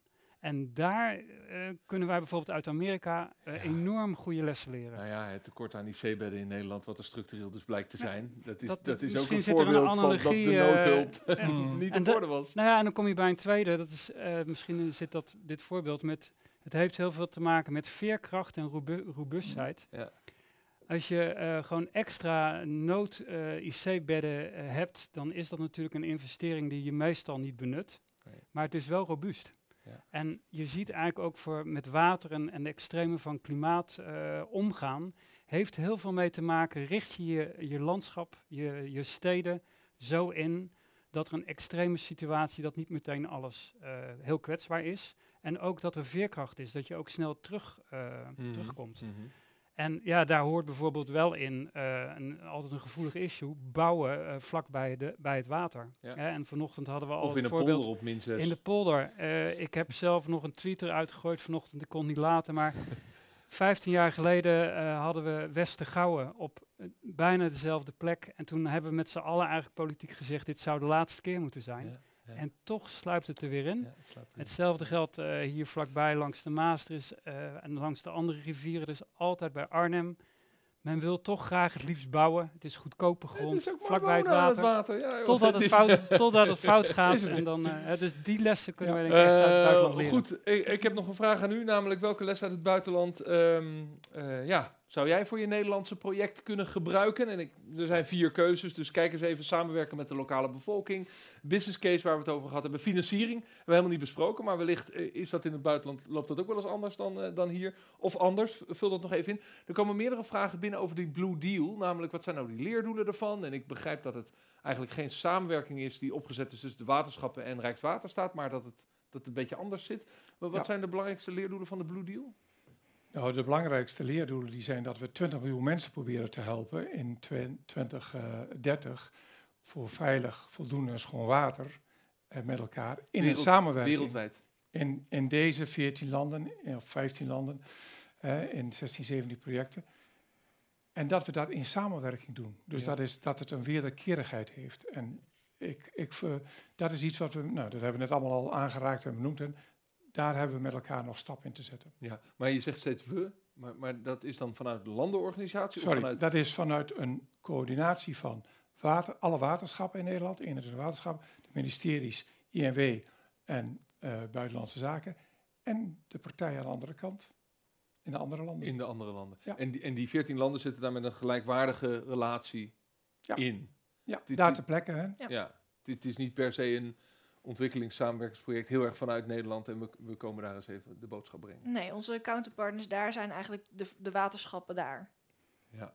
En daar uh, kunnen wij bijvoorbeeld uit Amerika uh, ja. enorm goede lessen leren. Nou ja, het tekort aan I C-bedden in Nederland, wat er structureel dus blijkt te zijn. Ja, dat is, dat, dat is ook een voorbeeld een van dat de noodhulp uh, mm. niet op orde was. Nou ja, en dan kom je bij een tweede. Dat is, uh, misschien zit dat, dit voorbeeld met... Het heeft heel veel te maken met veerkracht en robu- robuustheid. Ja. Als je uh, gewoon extra nood-I C-bedden uh, uh, hebt, dan is dat natuurlijk een investering die je meestal niet benut. Nee. Maar het is wel robuust. Ja. En je ziet eigenlijk ook voor met water en, en de extreme van klimaat uh, omgaan, heeft heel veel mee te maken, richt je je, je landschap, je, je steden zo in, dat er een extreme situatie, dat niet meteen alles uh, heel kwetsbaar is. En ook dat er veerkracht is, dat je ook snel terug, uh, mm-hmm. terugkomt. Mm-hmm. En ja, daar hoort bijvoorbeeld wel in, uh, een, altijd een gevoelig issue, bouwen uh, vlak bij, de, bij het water. Ja. Ja, en vanochtend hadden we al of het in een voorbeeld polder op min zes. In de polder. Uh, ik heb zelf nog een tweet eruit gegooid vanochtend, ik kon het niet laten, maar vijftien jaar geleden uh, hadden we Westergouwen op uh, bijna dezelfde plek. En toen hebben we met z'n allen eigenlijk politiek gezegd, dit zou de laatste keer moeten zijn. Ja. Ja. En toch sluipt het er weer in. Ja, het Hetzelfde in. geldt uh, hier vlakbij langs de Maas is, uh, en langs de andere rivieren. Dus altijd bij Arnhem. Men wil toch graag het liefst bouwen. Het is goedkope grond, het is vlakbij het water. Het water. Ja, joh, totdat, het fout, totdat het fout gaat. En dan, uh, dus die lessen kunnen ja. wij denk ik echt uit het buitenland leren. Goed, ik, ik heb nog een vraag aan u. Namelijk, welke les uit het buitenland um, uh, ja, zou jij voor je Nederlandse project kunnen gebruiken? En ik, er zijn vier keuzes, dus kijk eens even. Samenwerken met de lokale bevolking. Business case waar we het over gehad hebben. Financiering, we hebben helemaal niet besproken. Maar wellicht uh, is dat in het buitenland, loopt dat ook wel eens anders dan, uh, dan hier. Of anders, vul dat nog even in. Er komen meerdere vragen binnen over die Blue Deal. Namelijk, wat zijn nou die leerdoelen ervan? En ik begrijp dat het eigenlijk geen samenwerking is die opgezet is tussen de waterschappen en Rijkswaterstaat. Maar dat het, dat het een beetje anders zit. Maar wat ja. zijn de belangrijkste leerdoelen van de Blue Deal? Nou, de belangrijkste leerdoelen die zijn dat we twintig miljoen mensen proberen te helpen in twintig dertig voor veilig, voldoende en schoon water uh, met elkaar in Wereld, een samenwerking. Wereldwijd. In, in deze veertien landen, of vijftien landen, uh, in zestien, zeventien projecten. En dat we dat in samenwerking doen. Dus ja. dat is dat het een wederkerigheid heeft. En ik, ik, uh, dat is iets wat we, nou, dat hebben we net allemaal al aangeraakt en benoemd. En daar hebben we met elkaar nog stap in te zetten. Ja, maar je zegt steeds we, maar, maar dat is dan vanuit de landenorganisatie? Sorry, of vanuit dat is vanuit een coördinatie van water, alle waterschappen in Nederland, eenentwintig waterschappen, de ministeries, I N W en uh, Buitenlandse Zaken en de partijen aan de andere kant, in de andere landen. In de andere landen. Ja. En, die, en die veertien landen zitten daar met een gelijkwaardige relatie ja. in? Ja, dit, daar ter plekke. Hè? Ja, ja dit is niet per se een ontwikkelingssamenwerkingsproject heel erg vanuit Nederland en we, we komen daar eens even de boodschap brengen. Nee, onze counterpartners daar zijn eigenlijk de, de waterschappen daar. Ja.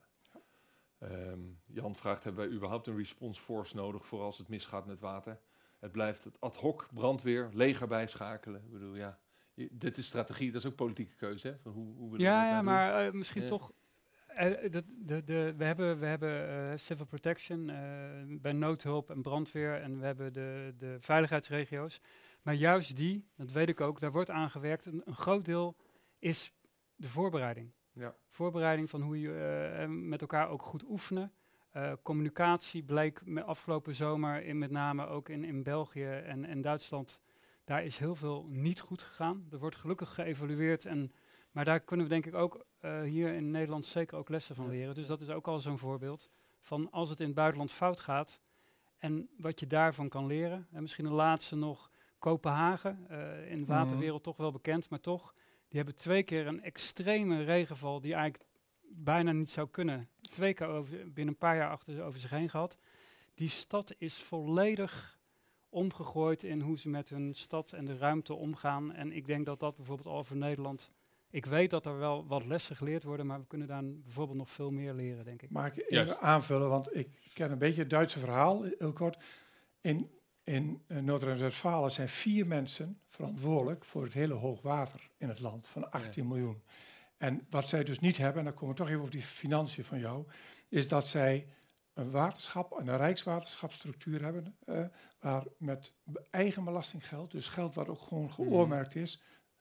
Um, Jan vraagt, hebben wij überhaupt een response force nodig voor als het misgaat met water? Het blijft het ad hoc, brandweer, leger bijschakelen. Ik bedoel, ja, je, dit is strategie, dat is ook politieke keuze. Hè? Van hoe, hoe ja, ja, maar uh, misschien ja. toch... Uh, de, de, de, we hebben, we hebben uh, civil protection uh, bij noodhulp en brandweer en we hebben de, de veiligheidsregio's. Maar juist die, dat weet ik ook, daar wordt aan gewerkt. Een, een groot deel is de voorbereiding. Ja. Voorbereiding van hoe je uh, met elkaar ook goed oefenen. Uh, communicatie bleek me afgelopen zomer, in, met name ook in, in België en, en Duitsland, daar is heel veel niet goed gegaan. Er wordt gelukkig geëvalueerd en... Maar daar kunnen we denk ik ook uh, hier in Nederland zeker ook lessen van leren. Dus dat is ook al zo'n voorbeeld van als het in het buitenland fout gaat en wat je daarvan kan leren. En misschien een laatste nog, Kopenhagen, uh, in de waterwereld mm. toch wel bekend, maar toch. Die hebben twee keer een extreme regenval die eigenlijk bijna niet zou kunnen. Twee keer over, binnen een paar jaar achter over zich heen gehad. Die stad is volledig omgegooid in hoe ze met hun stad en de ruimte omgaan. En ik denk dat dat bijvoorbeeld al voor Nederland... Ik weet dat er wel wat lessen geleerd worden, maar we kunnen daar bijvoorbeeld nog veel meer leren, denk ik. Mag ik even yes. aanvullen, want ik ken een beetje het Duitse verhaal, heel kort. In, in uh, Noord-Rijn-Westfalen zijn vier mensen verantwoordelijk voor het hele hoogwater in het land, van achttien ja. miljoen. En wat zij dus niet hebben, en dan komen we toch even op die financiën van jou, is dat zij een waterschap, een rijkswaterschapsstructuur hebben, uh, waar met eigen belastinggeld, dus geld wat ook gewoon geoormerkt is,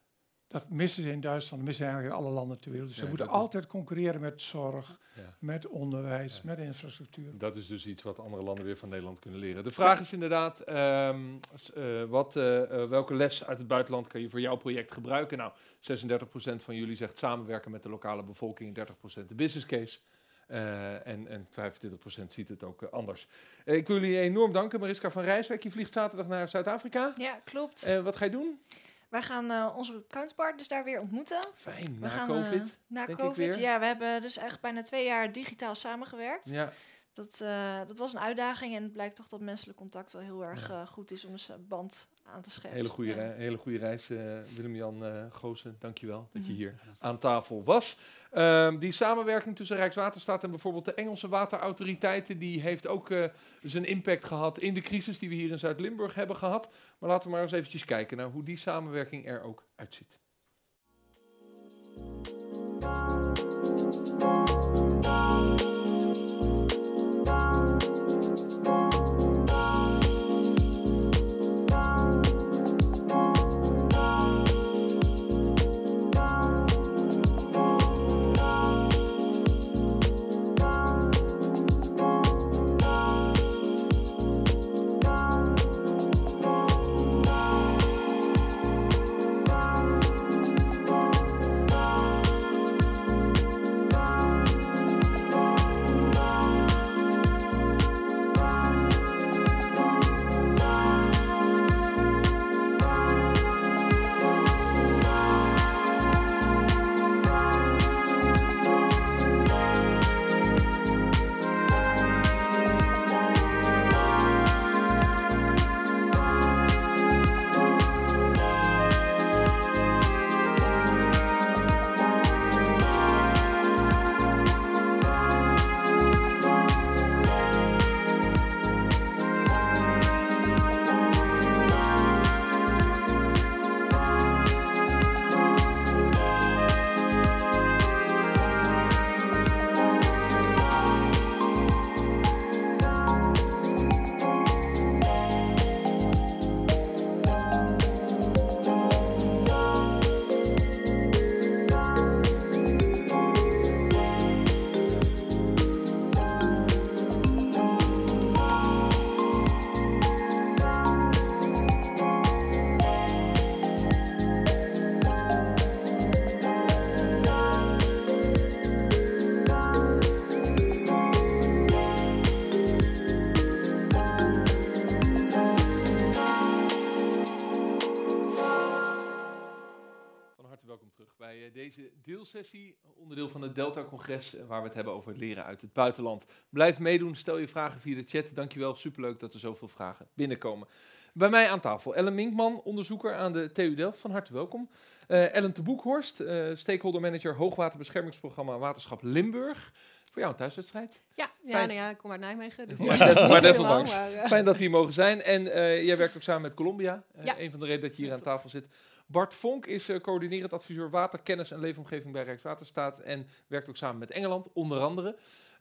Dat missen ze in Duitsland, missen ze eigenlijk in alle landen ter wereld. Dus Ja, ze moeten dat is- altijd concurreren met zorg, Ja. met onderwijs, Ja. met infrastructuur. Dat is dus iets wat andere landen weer van Nederland kunnen leren. De vraag is inderdaad, ehm, s- eh, wat, eh, eh, welke les uit het buitenland kan je voor jouw project gebruiken? Nou, zesendertig procent van jullie zegt samenwerken met de lokale bevolking en dertig procent de business case. Uh, en, en vijfentwintig procent ziet het ook uh, anders. Uh, ik wil jullie enorm danken. Mariska van Rijswijk, je vliegt zaterdag naar Zuid-Afrika. Ja, klopt. Uh, wat ga je doen? Wij gaan uh, onze counterpartners daar weer ontmoeten. Fijn, we na gaan, COVID. Uh, na denk COVID, ik weer. ja. We hebben dus echt bijna twee jaar digitaal samengewerkt. Ja. Dat, uh, dat was een uitdaging en het blijkt toch dat menselijk contact wel heel erg Ja. uh, goed is om een band aan te scherpen. Hele goede, ja. rei- hele goede reis, uh, Willem-Jan uh, Goossen. Dankjewel dat je Mhm. hier aan tafel was. Um, die samenwerking tussen Rijkswaterstaat en bijvoorbeeld de Engelse waterautoriteiten, die heeft ook uh, zijn impact gehad in de crisis die we hier in Zuid-Limburg hebben gehad. Maar laten we maar eens eventjes kijken naar hoe die samenwerking er ook uitziet. Bij uh, deze deelsessie, onderdeel van het Delta-congres, uh, waar we het hebben over het leren uit het buitenland. Blijf meedoen, stel je vragen via de chat. Dankjewel, superleuk dat er zoveel vragen binnenkomen. Bij mij aan tafel Ellen Minkman, onderzoeker aan de T U Delft. Van harte welkom. Uh, Ellen te Boekhorst, uh, stakeholder manager Hoogwaterbeschermingsprogramma Waterschap Limburg. Voor jou een thuiswedstrijd. Ja, ja, nou ja, ik kom uit Nijmegen. Dus maar des, maar desondanks. maar, uh. Fijn dat we hier mogen zijn. En uh, jij werkt ook samen met Columbia. Uh, Ja. Een van de redenen dat je hier Ja, aan tafel zit. Bart Vonk is uh, coördinerend adviseur waterkennis en leefomgeving bij Rijkswaterstaat. En werkt ook samen met Engeland, onder andere.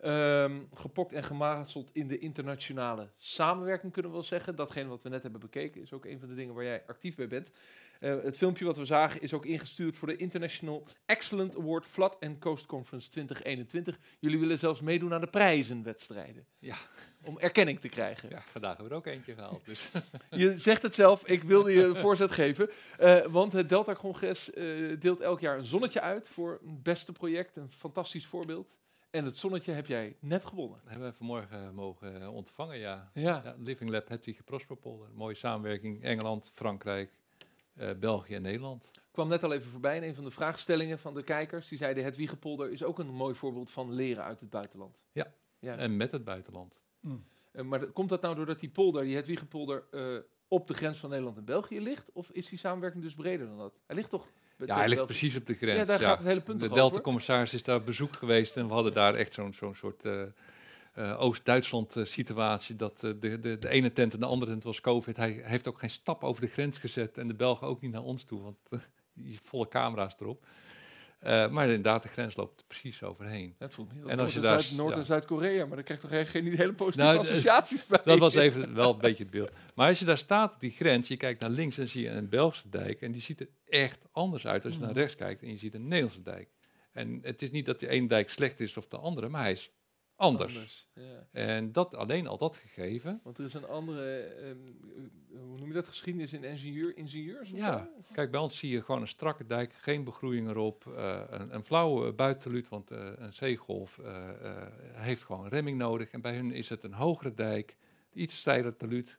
Um, gepokt en gemazeld in de internationale samenwerking, kunnen we wel zeggen. Datgene wat we net hebben bekeken is ook een van de dingen waar jij actief bij bent. Uh, het filmpje wat we zagen is ook ingestuurd voor de International Excellent Award Flood and Coast Conference twintig eenentwintig. Jullie willen zelfs meedoen aan de prijzenwedstrijden. Ja. Om erkenning te krijgen. Ja, vandaag hebben we er ook eentje gehaald. Dus. Je zegt het zelf, ik wilde je een voorzet geven. Uh, want het Delta-congres uh, deelt elk jaar een zonnetje uit voor een beste project, een fantastisch voorbeeld. En het zonnetje heb jij net gewonnen. Dat hebben we vanmorgen mogen uh, ontvangen, ja. Ja. ja Living Lab Hedwig Prosperpolder. Mooie samenwerking, Engeland, Frankrijk, uh, België en Nederland. Ik kwam net al even voorbij in een van de vraagstellingen van de kijkers. Die zeiden het Wiegepolder is ook een mooi voorbeeld van leren uit het buitenland. Ja, Juist. En met het buitenland. Mm. Uh, maar d- komt dat nou doordat die polder, die Hedwiegepolder, uh, op de grens van Nederland en België ligt? Of is die samenwerking dus breder dan dat? Hij ligt toch... Ja, hij ligt precies op de grens. Ja, daar ja. gaat het hele punt De over. Delta-commissaris is daar op bezoek geweest en we hadden daar echt zo'n zo'n soort uh, uh, Oost-Duitsland uh, situatie, dat uh, de, de, de ene tent en de andere tent was COVID. Hij heeft ook geen stap over de grens gezet en de Belgen ook niet naar ons toe, want uh, die volle camera's erop. Uh, maar inderdaad, de grens loopt er precies overheen. Het voelt niet en als je Zuid, Noord- ja. en Zuid-Korea, maar dan krijg je toch geen, geen hele positieve nou, associaties bij. Dat was even wel een beetje het beeld. Maar als je daar staat op die grens, je kijkt naar links en zie je een Belgische dijk. En die ziet er echt anders uit als je mm. naar rechts kijkt en je ziet een Nederlandse dijk. En het is niet dat de ene dijk slechter is of de andere, maar hij is anders. anders ja. En dat, alleen al dat gegeven. Want er is een andere, um, hoe noem je dat, geschiedenis in ingenieur, ingenieurs? Of ja, zo? Kijk, bij ons zie je gewoon een strakke dijk, geen begroeiing erop, uh, een, een flauwe buitenluut, want uh, een zeegolf uh, uh, heeft gewoon remming nodig. En bij hun is het een hogere dijk, iets steiler teluut.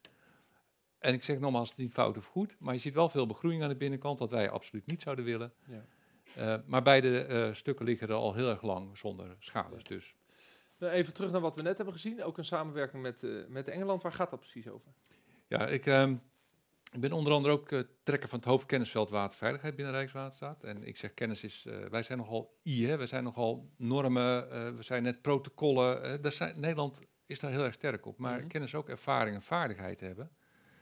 En ik zeg nogmaals, het is niet fout of goed, maar je ziet wel veel begroeiing aan de binnenkant, wat wij absoluut niet zouden willen. Ja. Uh, maar beide uh, stukken liggen er al heel erg lang zonder schades dus. Even terug naar wat we net hebben gezien. Ook een samenwerking met, uh, met Engeland. Waar gaat dat precies over? Ja, ik, um, ik ben onder andere ook uh, trekker van het hoofdkennisveld waterveiligheid binnen Rijkswaterstaat. En ik zeg kennis is, uh, wij zijn nogal I, hè? Wij zijn nogal normen, uh, we zijn net protocollen. Uh, daar zijn, Nederland is daar heel erg sterk op. Maar mm-hmm. kennis ook ervaring en vaardigheid hebben.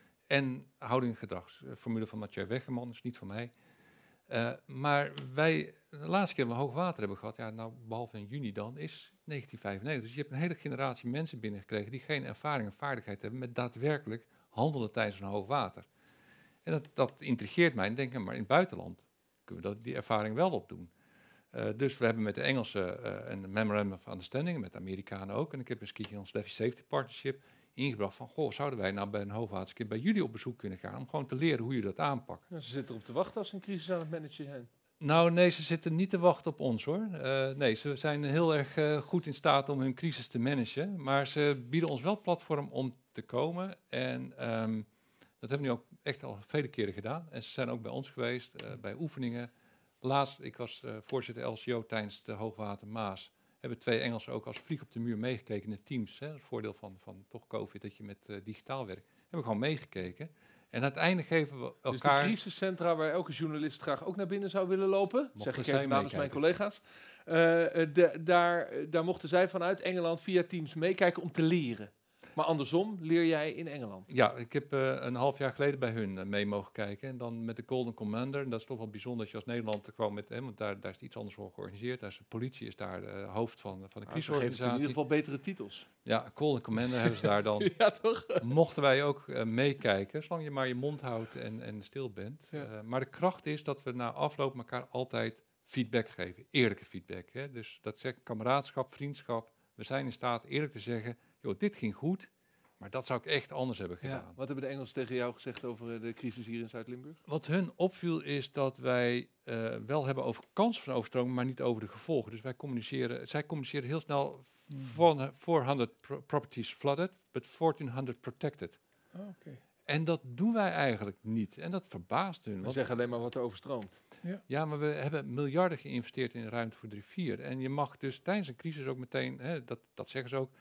En houding en gedragsformule van Mathieu Weggeman is niet van mij. Uh, maar wij, de laatste keer dat we hoogwater hebben gehad, ja, nou, behalve in juni dan, is negentien vijfennegentig. Dus je hebt een hele generatie mensen binnengekregen die geen ervaring en vaardigheid hebben met daadwerkelijk handelen tijdens een hoogwater. En dat, dat intrigeert mij en denk ik, maar in het buitenland kunnen we dat, die ervaring wel opdoen. Uh, dus we hebben met de Engelsen uh, een memorandum of understanding, met de Amerikanen ook. En ik heb eens een keertje ons Levy Safety Partnership ingebracht van, goh, zouden wij nou bij een hoogwater bij jullie op bezoek kunnen gaan om gewoon te leren hoe je dat aanpakt. Ja, ze zitten erop te wachten als ze een crisis aan het managen zijn. Nou, nee, ze zitten niet te wachten op ons, hoor. Uh, nee, ze zijn heel erg uh, goed in staat om hun crisis te managen, maar ze bieden ons wel platform om te komen en um, dat hebben we nu ook echt al vele keren gedaan. En ze zijn ook bij ons geweest, uh, bij oefeningen. Laatst, ik was uh, voorzitter L C O tijdens de Hoogwater Maas. Hebben twee Engelsen ook als vlieg op de muur meegekeken in de teams. Hè. Het voordeel van, van toch COVID, dat je met uh, digitaal werkt. Hebben we gewoon meegekeken. En uiteindelijk geven we elkaar... Dus de crisiscentra waar elke journalist graag ook naar binnen zou willen lopen, mochten zeg ik even namens mijn collega's. Uh, de, daar, daar mochten zij vanuit Engeland via teams meekijken om te leren. Maar andersom leer jij in Engeland. Ja, ik heb uh, een half jaar geleden bij hun uh, mee mogen kijken. En dan met de Golden Commander. En dat is toch wel bijzonder dat je als Nederland kwam met hem. Want daar, daar is het iets anders voor georganiseerd. Daar is de politie is daar uh, hoofd van, van de ah, crisisorganisatie. in ieder geval betere titels. Ja, Golden Commander hebben ze daar dan. Ja, toch? Mochten wij ook uh, meekijken. Zolang je maar je mond houdt en, en stil bent. Ja. Uh, maar de kracht is dat we na afloop elkaar altijd feedback geven. Eerlijke feedback. Hè? Dus dat zegt kameraadschap, vriendschap. We zijn in staat eerlijk te zeggen, joh, dit ging goed, maar dat zou ik echt anders hebben gedaan. Ja, wat hebben de Engelsen tegen jou gezegd over de crisis hier in Zuid-Limburg? Wat hun opviel is dat wij uh, wel hebben over kans van overstroming, maar niet over de gevolgen. Dus wij communiceren, zij communiceren heel snel hmm. vierhonderd pro- properties flooded, but fourteenhonderd protected. Oh, okay. En dat doen wij eigenlijk niet. En dat verbaast hun. We zeggen alleen maar wat er overstroomt. Ja. ja, maar we hebben miljarden geïnvesteerd in de ruimte voor de rivier. En je mag dus tijdens een crisis ook meteen, hè, dat, dat zeggen ze ook,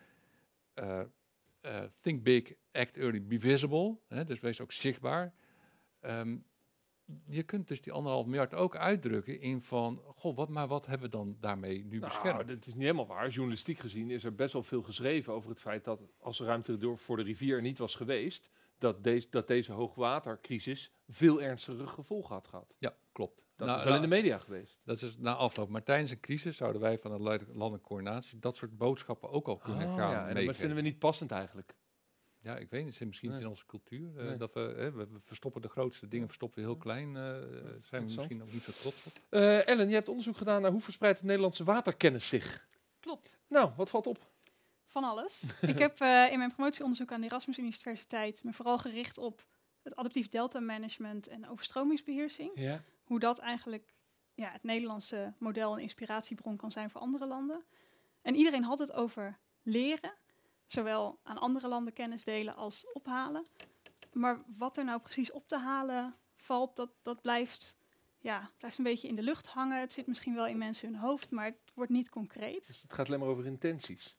uh, uh, think big, act early, be visible. Hè, dus wees ook zichtbaar. Um, je kunt dus die anderhalf miljard ook uitdrukken in van, goh, wat, maar wat hebben we dan daarmee nu nou, beschermd? Dat is niet helemaal waar. Journalistiek gezien is er best wel veel geschreven over het feit dat als de ruimte door voor de rivier er niet was geweest, dat, deze, dat deze hoogwatercrisis veel ernstigere gevolgen had gehad. Ja, klopt. Dat nou, is wel nou, in de media geweest. Dat is na afloop. Maar tijdens een crisis zouden wij van de landelijke coördinatie dat soort boodschappen ook al kunnen oh, gaan ja, en dat vinden we niet passend eigenlijk. Ja, ik weet niet. Misschien nee. in onze cultuur. Uh, nee. dat we, uh, we verstoppen de grootste dingen, verstoppen we heel klein. Uh, zijn we misschien ook niet zo trots op. Uh, Ellen, je hebt onderzoek gedaan naar hoe verspreidt de Nederlandse waterkennis zich. Klopt. Nou, wat valt op? Van alles. Ik heb uh, in mijn promotieonderzoek aan de Erasmus Universiteit me vooral gericht op het adaptief delta management en overstromingsbeheersing. Ja. Hoe dat eigenlijk ja, het Nederlandse model een inspiratiebron kan zijn voor andere landen. En iedereen had het over leren. Zowel aan andere landen kennis delen als ophalen. Maar wat er nou precies op te halen valt, dat, dat blijft, ja, blijft een beetje in de lucht hangen. Het zit misschien wel in mensen hun hoofd, maar het wordt niet concreet. Dus het gaat alleen maar over intenties?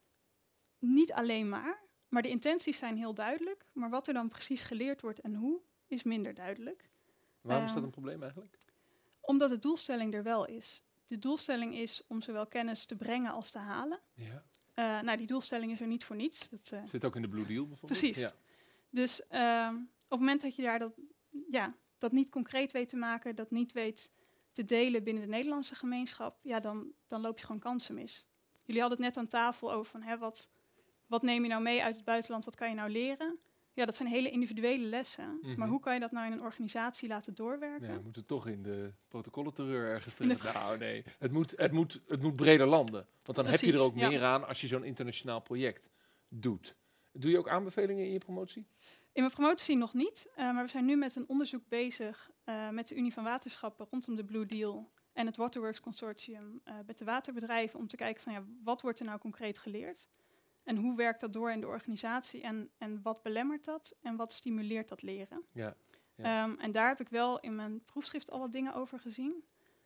Niet alleen maar, maar de intenties zijn heel duidelijk. Maar wat er dan precies geleerd wordt en hoe, is minder duidelijk. Waarom uh, is dat um, een probleem eigenlijk? Omdat de doelstelling er wel is. De doelstelling is om zowel kennis te brengen als te halen. Ja. Uh, nou, die doelstelling is er niet voor niets. Dat uh, zit ook in de Blue Deal bijvoorbeeld. Precies. Ja. Dus uh, op het moment dat je daar dat, ja, dat niet concreet weet te maken, dat niet weet te delen binnen de Nederlandse gemeenschap, ja, dan, dan loop je gewoon kansen mis. Jullie hadden het net aan tafel over van, hè, wat, wat neem je nou mee uit het buitenland, wat kan je nou leren? Ja, dat zijn hele individuele lessen. Mhm. Maar hoe kan je dat nou in een organisatie laten doorwerken? Ja, we moeten toch in de protocollenterreur ergens terecht. Nou nee, het moet, het, moet, het moet breder landen. Want dan heb je Precies, er ook ja. meer aan als je zo'n internationaal project doet. Doe je ook aanbevelingen in je promotie? In mijn promotie nog niet, uh, maar we zijn nu met een onderzoek bezig uh, met de Unie van Waterschappen rondom de Blue Deal en het Waterworks Consortium uh, met de waterbedrijven om te kijken van ja, wat wordt er nou concreet geleerd en hoe werkt dat door in de organisatie en, en wat belemmert dat en wat stimuleert dat leren. Ja, ja. Um, en daar heb ik wel in mijn proefschrift al wat dingen over gezien.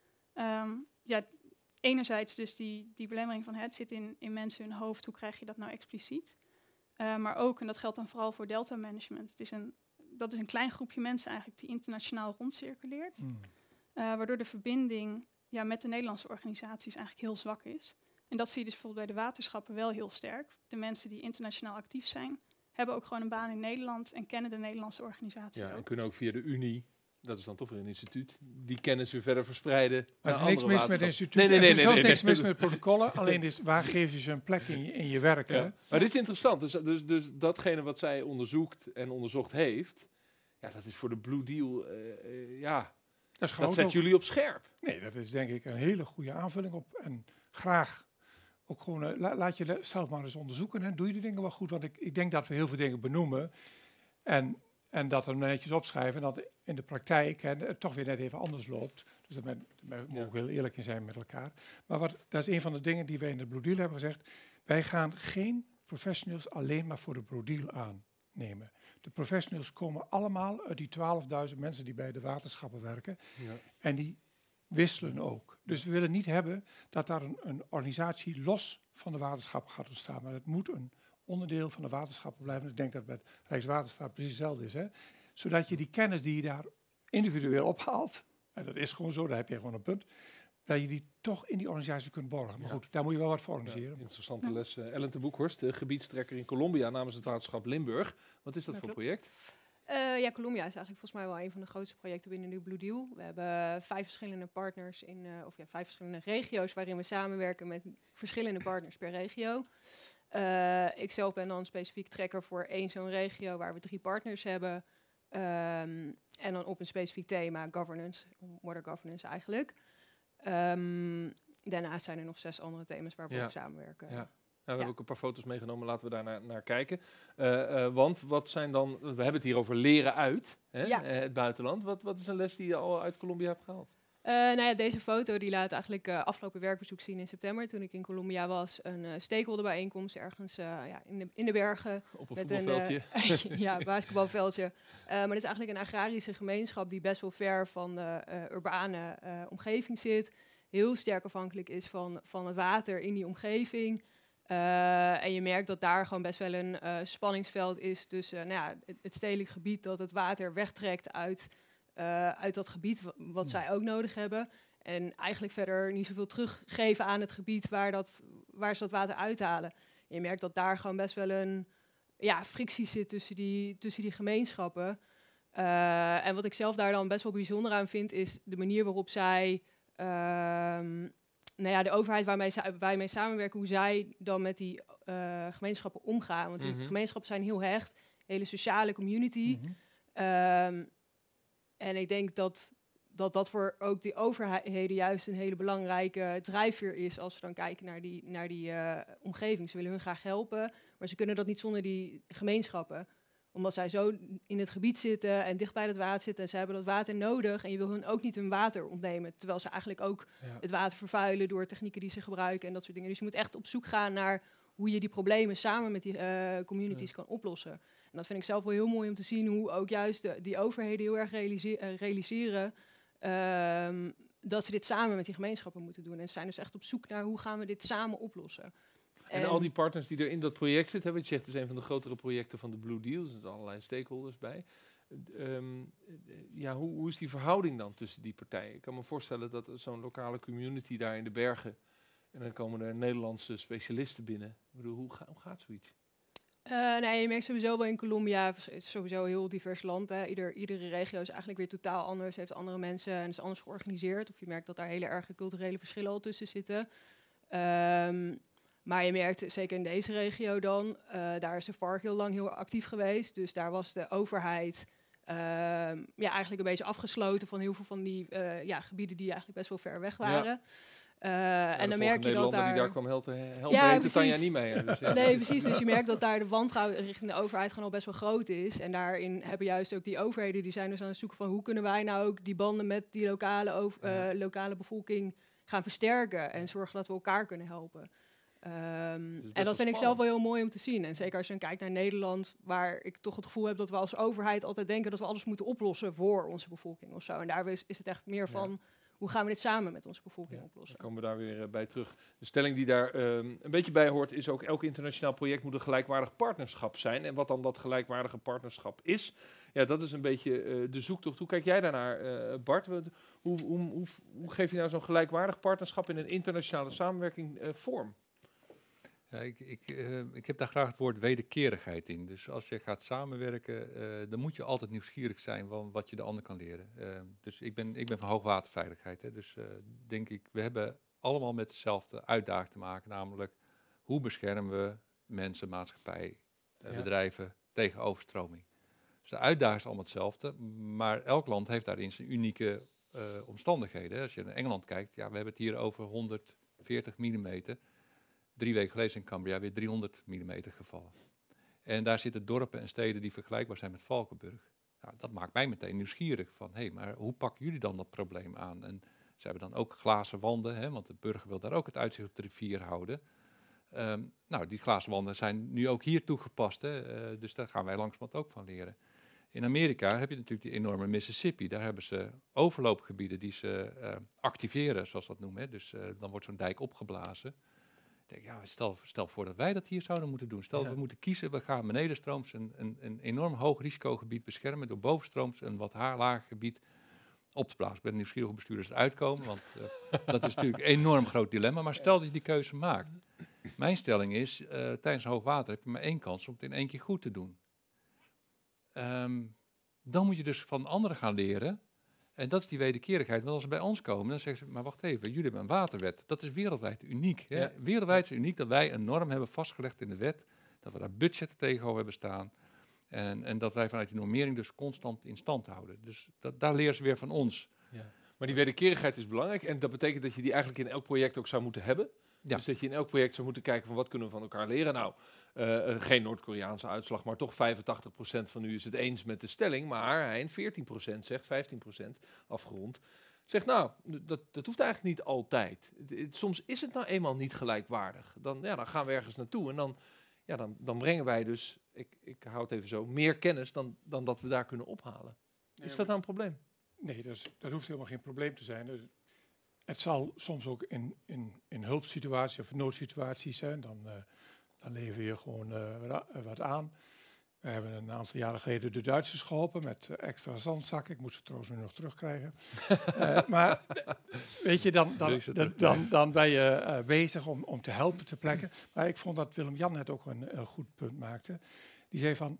Um, ja, enerzijds dus die, die belemmering van het zit in, in mensen hun hoofd, hoe krijg je dat nou expliciet? Uh, maar ook, en dat geldt dan vooral voor delta management, het is een, dat is een klein groepje mensen eigenlijk die internationaal rondcirculeert. Mm. Uh, waardoor de verbinding ja, met de Nederlandse organisaties eigenlijk heel zwak is. En dat zie je dus bijvoorbeeld bij de waterschappen wel heel sterk. De mensen die internationaal actief zijn, hebben ook gewoon een baan in Nederland en kennen de Nederlandse organisatie. Ja, ook. en kunnen ook via de Unie, dat is dan toch weer een instituut, die kennis weer verder verspreiden. Maar er is naar niks andere mis met het waterschappen. instituut. Nee, nee, nee. Er is nee, ook nee, niks nee. mis met protocollen. Alleen is, waar geef je ze een plek in je, in je werk? Ja. Hè? Maar dit is interessant. Dus, dus, dus datgene wat zij onderzoekt en onderzocht heeft, ja, dat is voor de Blue Deal, uh, uh, ja, dat, is dat zet ook, jullie op scherp. Nee, dat is denk ik een hele goede aanvulling op. En graag ook gewoon, uh, la, laat je zelf maar eens onderzoeken. Hè. Doe je die dingen wel goed? Want ik, ik denk dat we heel veel dingen benoemen. En, en dat we netjes opschrijven. En dat in de praktijk hè, het toch weer net even anders loopt. Dus daar ben- daar mogen we heel eerlijk in zijn met elkaar. Maar wat, dat is een van de dingen die wij in de Blue Deal hebben gezegd. Wij gaan geen professionals alleen maar voor de Blue Deal aannemen. De professionals komen allemaal uit die twaalfduizend mensen die bij de waterschappen werken. Ja. En die wisselen ook. Dus we willen niet hebben dat daar een, een organisatie los van de waterschappen gaat ontstaan. Maar het moet een onderdeel van de waterschappen blijven. Ik denk dat het bij Rijkswaterstaat precies hetzelfde is. Hè? Zodat je die kennis die je daar individueel ophaalt, en dat is gewoon zo, daar heb je gewoon een punt, dat je die toch in die organisatie kunt borgen. Maar Ja. goed, daar moet je wel wat voor organiseren. Ja, interessante les. Uh, Ellen te Boekhorst, de gebiedstrekker in Colombia namens het waterschap Limburg. Wat is dat Ja, voor klopt. project? Uh, ja, Colombia is eigenlijk volgens mij wel een van de grootste projecten binnen de Blue Deal. We hebben vijf verschillende partners in, uh, of ja, vijf verschillende regio's waarin we samenwerken met verschillende partners per regio. Uh, ik zelf ben dan specifiek trekker voor één zo'n regio waar we drie partners hebben. Um, en dan op een specifiek thema, governance, water governance eigenlijk. Um, daarnaast zijn er nog zes andere thema's waar we Ja. op samenwerken. Ja. Ja, we Ja. hebben ook een paar foto's meegenomen, laten we daar naar, naar kijken. Uh, uh, want wat zijn dan, we hebben het hier over leren uit, hè, Ja. uh, het buitenland. Wat, wat is een les die je al uit Colombia hebt gehaald? Uh, nou ja, deze foto die laat eigenlijk uh, afgelopen werkbezoek zien in september, toen ik in Colombia was. Een uh, stakeholderbijeenkomst ergens uh, ja, in, de, in de bergen. Op een met voetbalveldje. Een, uh, ja, basketbalveldje. Uh, maar het is eigenlijk een agrarische gemeenschap die best wel ver van de uh, urbane uh, omgeving zit. Heel sterk afhankelijk is van, van het water in die omgeving. Uh, en je merkt dat daar gewoon best wel een uh, spanningsveld is tussen uh, nou ja, het, het stedelijk gebied dat het water wegtrekt uit... Uh, uit dat gebied w- wat zij ook nodig hebben. En eigenlijk verder niet zoveel teruggeven aan het gebied waar, dat, waar ze dat water uithalen. En je merkt dat daar gewoon best wel een ja, frictie zit tussen die, tussen die gemeenschappen. Uh, en wat ik zelf daar dan best wel bijzonder aan vind, is de manier waarop zij, uh, nou ja, de overheid waarmee zij, wij mee samenwerken, hoe zij dan met die uh, gemeenschappen omgaan. Want die Mhm. gemeenschappen zijn heel hecht, hele sociale community. Mhm. Um, En ik denk dat, dat dat voor ook die overheden juist een hele belangrijke drijfveer is als we dan kijken naar die, naar die uh, omgeving. Ze willen hun graag helpen, maar ze kunnen dat niet zonder die gemeenschappen. Omdat zij zo in het gebied zitten en dicht bij het water zitten en ze hebben dat water nodig. En je wil hun ook niet hun water ontnemen, terwijl ze eigenlijk ook Ja. het water vervuilen door technieken die ze gebruiken en dat soort dingen. Dus je moet echt op zoek gaan naar hoe je die problemen samen met die uh, communities Ja. kan oplossen. En dat vind ik zelf wel heel mooi om te zien hoe ook juist de, die overheden heel erg realise- uh, realiseren um, dat ze dit samen met die gemeenschappen moeten doen. En ze zijn dus echt op zoek naar hoe gaan we dit samen oplossen. En, en al die partners die er in dat project zitten, wat je zegt, het is een van de grotere projecten van de Blue Deal, er zitten allerlei stakeholders bij. Um, ja, hoe, hoe is die verhouding dan tussen die partijen? Ik kan me voorstellen dat zo'n lokale community daar in de bergen, en dan komen er Nederlandse specialisten binnen. Ik bedoel, hoe, ga, hoe gaat zoiets? Uh, nee, je merkt sowieso wel in Colombia, het is sowieso een heel divers land. Hè. Ieder, iedere regio is eigenlijk weer totaal anders, heeft andere mensen en is anders georganiseerd. Of je merkt dat daar hele erge culturele verschillen al tussen zitten. Um, maar je merkt, zeker in deze regio dan, uh, daar is de FARC heel lang heel actief geweest. Dus daar was de overheid uh, ja, eigenlijk een beetje afgesloten van heel veel van die uh, ja, gebieden die eigenlijk best wel ver weg waren. Ja. Uh, ja, en dan merk je dat daar... die daar kwam helpen, helpen ja, heette Tanja niet mee. Dus ja. Nee, precies. Dus je merkt dat daar de wantrouwen richting de overheid gewoon al best wel groot is. En daarin hebben juist ook die overheden, die zijn dus aan het zoeken van hoe kunnen wij nou ook die banden met die lokale, over, uh, lokale bevolking gaan versterken en zorgen dat we elkaar kunnen helpen. Um, en dat vind ik zelf wel heel mooi om te zien. En zeker als je dan kijkt naar Nederland, waar ik toch het gevoel heb dat we als overheid altijd denken dat we alles moeten oplossen voor onze bevolking of zo. En daar is, is het echt meer van... Ja. Hoe gaan we dit samen met onze bevolking ja, oplossen? Dan komen we daar weer uh, bij terug. De stelling die daar um, een beetje bij hoort is ook... elk internationaal project moet een gelijkwaardig partnerschap zijn. En wat dan dat gelijkwaardige partnerschap is... ja, dat is een beetje uh, de zoektocht. Hoe kijk jij daarnaar, uh, Bart? Hoe, hoe, hoe, hoe geef je nou zo'n gelijkwaardig partnerschap... in een internationale samenwerking uh, vorm? Ja, ik, ik, uh, ik heb daar graag het woord wederkerigheid in. Dus als je gaat samenwerken, uh, dan moet je altijd nieuwsgierig zijn van wat je de ander kan leren. Uh, dus ik ben, ik ben van hoogwaterveiligheid. Hè. Dus uh, denk ik, we hebben allemaal met dezelfde uitdaging te maken. Namelijk, hoe beschermen we mensen, maatschappij, uh, ja. bedrijven tegen overstroming? Dus de uitdaging is allemaal hetzelfde. Maar elk land heeft daarin zijn unieke uh, omstandigheden. Als je naar Engeland kijkt, ja, we hebben het hier over honderdveertig millimeter... Drie weken geleden is in Cambria weer driehonderd millimeter gevallen. En daar zitten dorpen en steden die vergelijkbaar zijn met Valkenburg. Nou, dat maakt mij meteen nieuwsgierig van, hé, hey, maar hoe pakken jullie dan dat probleem aan? En ze hebben dan ook glazen wanden, hè, want de burger wil daar ook het uitzicht op de rivier houden. Um, nou, die glazen wanden zijn nu ook hier toegepast, hè, uh, dus daar gaan wij langzamerhand ook van leren. In Amerika heb je natuurlijk die enorme Mississippi. Daar hebben ze overloopgebieden die ze uh, activeren, zoals we dat noemen. Hè. Dus uh, dan wordt zo'n dijk opgeblazen. Denk, ja, stel, stel voor dat wij dat hier zouden moeten doen. Stel, ja. we moeten kiezen, we gaan benedenstrooms een, een, een enorm hoog risicogebied beschermen... door bovenstrooms een wat lager gebied op te blazen. Ik ben nieuwsgierig hoe bestuurders eruit komen, want uh, dat is natuurlijk een enorm groot dilemma. Maar stel dat je die keuze maakt. Mijn stelling is, uh, tijdens hoogwater heb je maar één kans om het in één keer goed te doen. Um, dan moet je dus van anderen gaan leren... En dat is die wederkerigheid. Want als ze bij ons komen, dan zeggen ze... maar wacht even, jullie hebben een waterwet. Dat is wereldwijd uniek. Hè? Ja. Wereldwijd is uniek dat wij een norm hebben vastgelegd in de wet... dat we daar budgetten tegenover hebben staan... En, en dat wij vanuit die normering dus constant in stand houden. Dus dat, daar leren ze weer van ons. Ja. Maar die wederkerigheid is belangrijk... en dat betekent dat je die eigenlijk in elk project ook zou moeten hebben... Ja. Dus dat je in elk project zou moeten kijken van wat kunnen we van elkaar leren. Nou, uh, uh, geen Noord-Koreaanse uitslag, maar toch vijfentachtig procent van u is het eens met de stelling. Maar Hein, veertien procent zegt, vijftien procent afgerond, zegt nou, dat, dat hoeft eigenlijk niet altijd. Het, het, soms is het nou eenmaal niet gelijkwaardig. Dan, ja, dan gaan we ergens naartoe en dan, ja, dan, dan brengen wij dus, ik, ik hou het even zo, meer kennis dan, dan dat we daar kunnen ophalen. Is ja, dat nou een probleem? Nee, dat, is, dat hoeft helemaal geen probleem te zijn. Dus het zal soms ook in, in, in hulpsituaties of noodsituaties zijn. Dan, uh, dan lever je gewoon uh, wat aan. We hebben een aantal jaren geleden de Duitsers geholpen met uh, extra zandzakken. Ik moet ze trouwens nu nog terugkrijgen. uh, maar weet je, dan, dan, dan, dan, dan ben je uh, bezig om, om te helpen ter plekke. Maar ik vond dat Willem-Jan net ook een uh, goed punt maakte. Die zei van,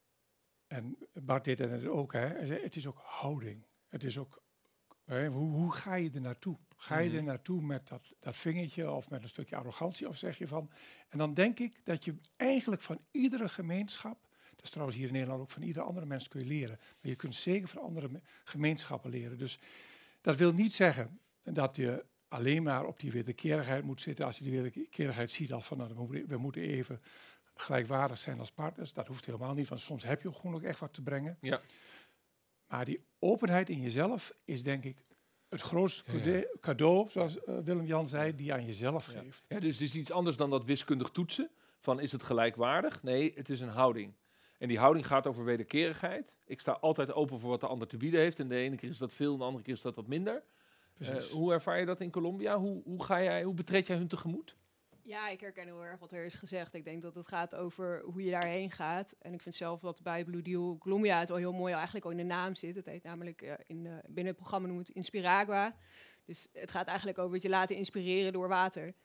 en Bart deed dat ook, hè, hij zei, het is ook houding. Het is ook, hè, hoe, hoe ga je er naartoe? Ga je er naartoe met dat, dat vingertje of met een stukje arrogantie? Of zeg je van... En dan denk ik dat je eigenlijk van iedere gemeenschap... Dat is trouwens hier in Nederland ook van iedere andere mens kun je leren. Maar je kunt zeker van andere me- gemeenschappen leren. Dus dat wil niet zeggen dat je alleen maar op die wederkerigheid moet zitten. Als je die wederkerigheid ziet als van... Nou, we, moeten, we moeten even gelijkwaardig zijn als partners. Dat hoeft helemaal niet, want soms heb je ook gewoon ook echt wat te brengen. Ja. Maar die openheid in jezelf is denk ik... Het grootste ja, ja. cadeau, zoals uh, Willem-Jan zei, die je aan jezelf ja. geeft. Ja, dus het is iets anders dan dat wiskundig toetsen. Van is het gelijkwaardig? Nee, het is een houding. En die houding gaat over wederkerigheid. Ik sta altijd open voor wat de ander te bieden heeft. En de ene keer is dat veel, en de andere keer is dat wat minder. Uh, hoe ervaar je dat in Colombia? Hoe, hoe, ga jij, hoe betreed jij hun tegemoet? Ja, ik herken heel erg wat er is gezegd. Ik denk dat het gaat over hoe je daarheen gaat. En ik vind zelf dat bij Blue Deal Colombia het al heel mooi eigenlijk al in de naam zit. Het heet namelijk uh, in, uh, binnen het programma noemen we het Inspiragua. Dus het gaat eigenlijk over het je laten inspireren door water.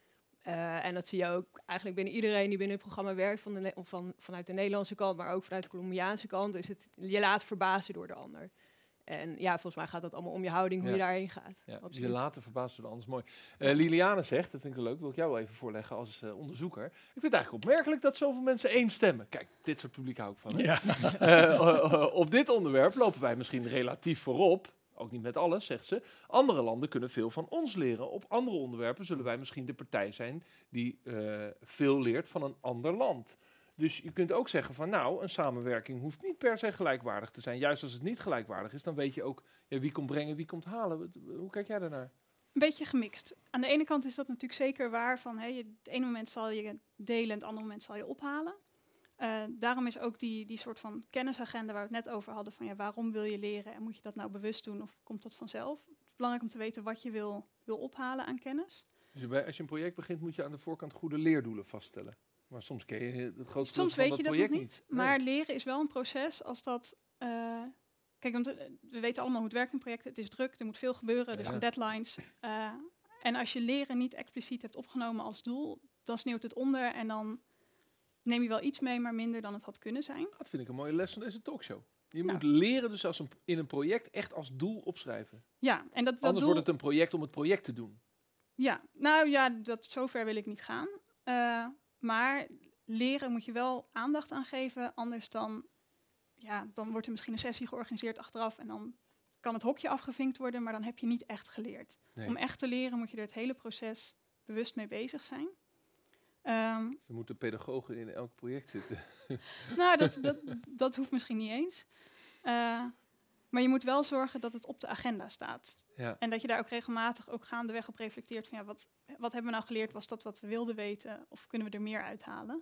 Uh, en dat zie je ook eigenlijk binnen iedereen die binnen het programma werkt, van de ne- of van, vanuit de Nederlandse kant, maar ook vanuit de Colombiaanse kant, is het je laat verbazen door de ander. En ja, volgens mij gaat dat allemaal om je houding, hoe ja. je daarheen gaat. Ja, Absoluut. je later verbaasd door de anders mooi. Uh, Liliane zegt, dat vind ik wel leuk, wil ik jou wel even voorleggen als uh, onderzoeker. Ik vind het eigenlijk opmerkelijk dat zoveel mensen één stemmen. Kijk, dit soort publiek hou ik van. Hè? Ja. uh, uh, uh, op dit onderwerp lopen wij misschien relatief voorop. Ook niet met alles, zegt ze. Andere landen kunnen veel van ons leren. Op andere onderwerpen zullen wij misschien de partij zijn die uh, veel leert van een ander land. Dus je kunt ook zeggen van nou, een samenwerking hoeft niet per se gelijkwaardig te zijn. Juist als het niet gelijkwaardig is, dan weet je ook ja, wie komt brengen, wie komt halen. Hoe kijk jij daarnaar? Een beetje gemixt. Aan de ene kant is dat natuurlijk zeker waar van hey, het ene moment zal je delen en het andere moment zal je ophalen. Uh, daarom is ook die, die soort van kennisagenda waar we het net over hadden van ja, waarom wil je leren en moet je dat nou bewust doen of komt dat vanzelf? Het is belangrijk om te weten wat je wil, wil ophalen aan kennis. Dus bij, als je een project begint moet je aan de voorkant goede leerdoelen vaststellen. Maar soms ken je het grootste soms van weet dat je dat project nog niet. niet. Maar Nee. leren is wel een proces als dat... Uh, kijk, want uh, we weten allemaal hoe het werkt in projecten. Het is druk, er moet veel gebeuren, er Ja. zijn deadlines. Uh, en als je leren niet expliciet hebt opgenomen als doel, dan sneeuwt het onder en dan neem je wel iets mee, maar minder dan het had kunnen zijn. Dat vind ik een mooie les van deze talkshow. Je Nou. moet leren dus als een, in een project echt als doel opschrijven. Ja, en dat, dat Anders doel, wordt het een project om het project te doen. Ja, nou ja, dat, zover wil ik niet gaan. Uh, maar leren moet je wel aandacht aan geven, anders dan, ja, dan wordt er misschien een sessie georganiseerd achteraf en dan kan het hokje afgevinkt worden, maar dan heb je niet echt geleerd. Nee. Om echt te leren moet je er het hele proces bewust mee bezig zijn. Um, Er moeten pedagogen in elk project zitten. nou, dat, dat, dat hoeft misschien niet eens. Uh, maar je moet wel zorgen dat het op de agenda staat. Ja. En dat je daar ook regelmatig ook gaandeweg op reflecteert van ja, wat, wat hebben we nou geleerd? Was dat wat we wilden weten? Of kunnen we er meer uithalen?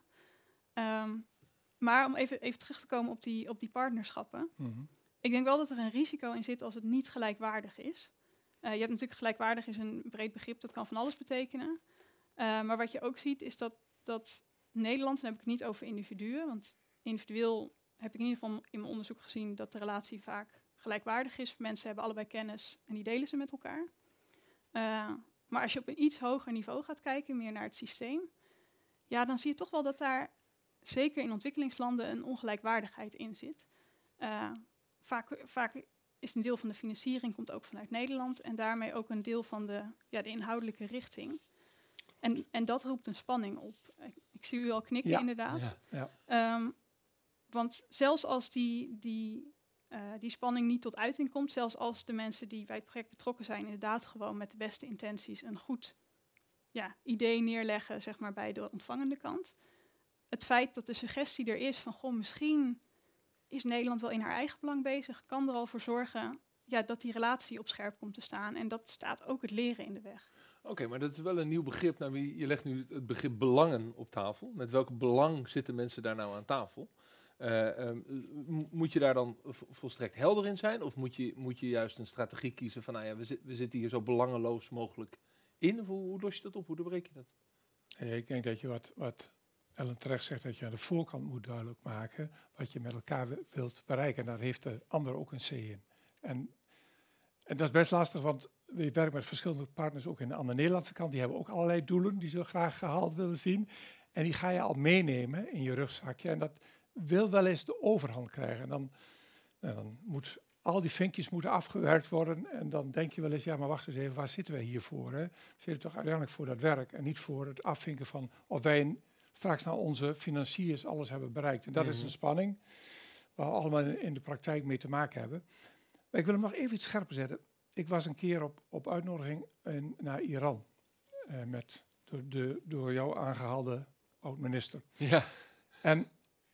Um, maar om even, even terug te komen op die, op die partnerschappen. Mm-hmm. Ik denk wel dat er een risico in zit als het niet gelijkwaardig is. Uh, je hebt natuurlijk gelijkwaardig is een breed begrip, dat kan van alles betekenen. Uh, maar wat je ook ziet is dat, dat Nederland, en dan heb ik het niet over individuen, want individueel heb ik in ieder geval in mijn onderzoek gezien dat de relatie vaak gelijkwaardig is. Mensen hebben allebei kennis en die delen ze met elkaar. Uh, maar als je op een iets hoger niveau gaat kijken, meer naar het systeem, ja, dan zie je toch wel dat daar zeker in ontwikkelingslanden een ongelijkwaardigheid in zit. Uh, vaak, vaak is een deel van de financiering komt ook vanuit Nederland en daarmee ook een deel van de, ja, de inhoudelijke richting. En, en dat roept een spanning op. Ik, ik zie u al knikken, ja. inderdaad. Ja. Ja. Um, want zelfs als die, die, uh, die spanning niet tot uiting komt, zelfs als de mensen die bij het project betrokken zijn inderdaad gewoon met de beste intenties een goed ja, idee neerleggen, zeg maar, bij de ontvangende kant. Het feit dat de suggestie er is van, goh, misschien is Nederland wel in haar eigen belang bezig, kan er al voor zorgen ja, dat die relatie op scherp komt te staan. En dat staat ook het leren in de weg. Oké, okay, maar dat is wel een nieuw begrip. Nou, je legt nu het begrip belangen op tafel. Met welk belang zitten mensen daar nou aan tafel? Uh, um, moet je daar dan volstrekt helder in zijn? Of moet je, moet je juist een strategie kiezen van, nou ja, we, zit, we zitten hier zo belangeloos mogelijk in? Of hoe, hoe los je dat op? Hoe doorbreek je dat? Hey, ik denk dat je wat, wat Ellen terecht zegt, dat je aan de voorkant moet duidelijk maken wat je met elkaar w- wilt bereiken. En daar heeft de ander ook een C in. En, en dat is best lastig, want we werken met verschillende partners, ook in de, aan de Nederlandse kant. Die hebben ook allerlei doelen die ze graag gehaald willen zien. En die ga je al meenemen in je rugzakje. En dat wil wel eens de overhand krijgen. En dan, nou, dan moet al die vinkjes moeten afgewerkt worden. En dan denk je wel eens, ja, maar wacht eens even, waar zitten wij hier voor? Hè? We zitten toch uiteindelijk voor dat werk en niet voor het afvinken van of wij een, straks nou onze financiers alles hebben bereikt. En dat mm-hmm. is een spanning waar we allemaal in, in de praktijk mee te maken hebben. Maar ik wil hem nog even iets scherper zetten. Ik was een keer op, op uitnodiging in, naar Iran. Uh, met de, de door jou aangehaalde oud-minister. Ja. En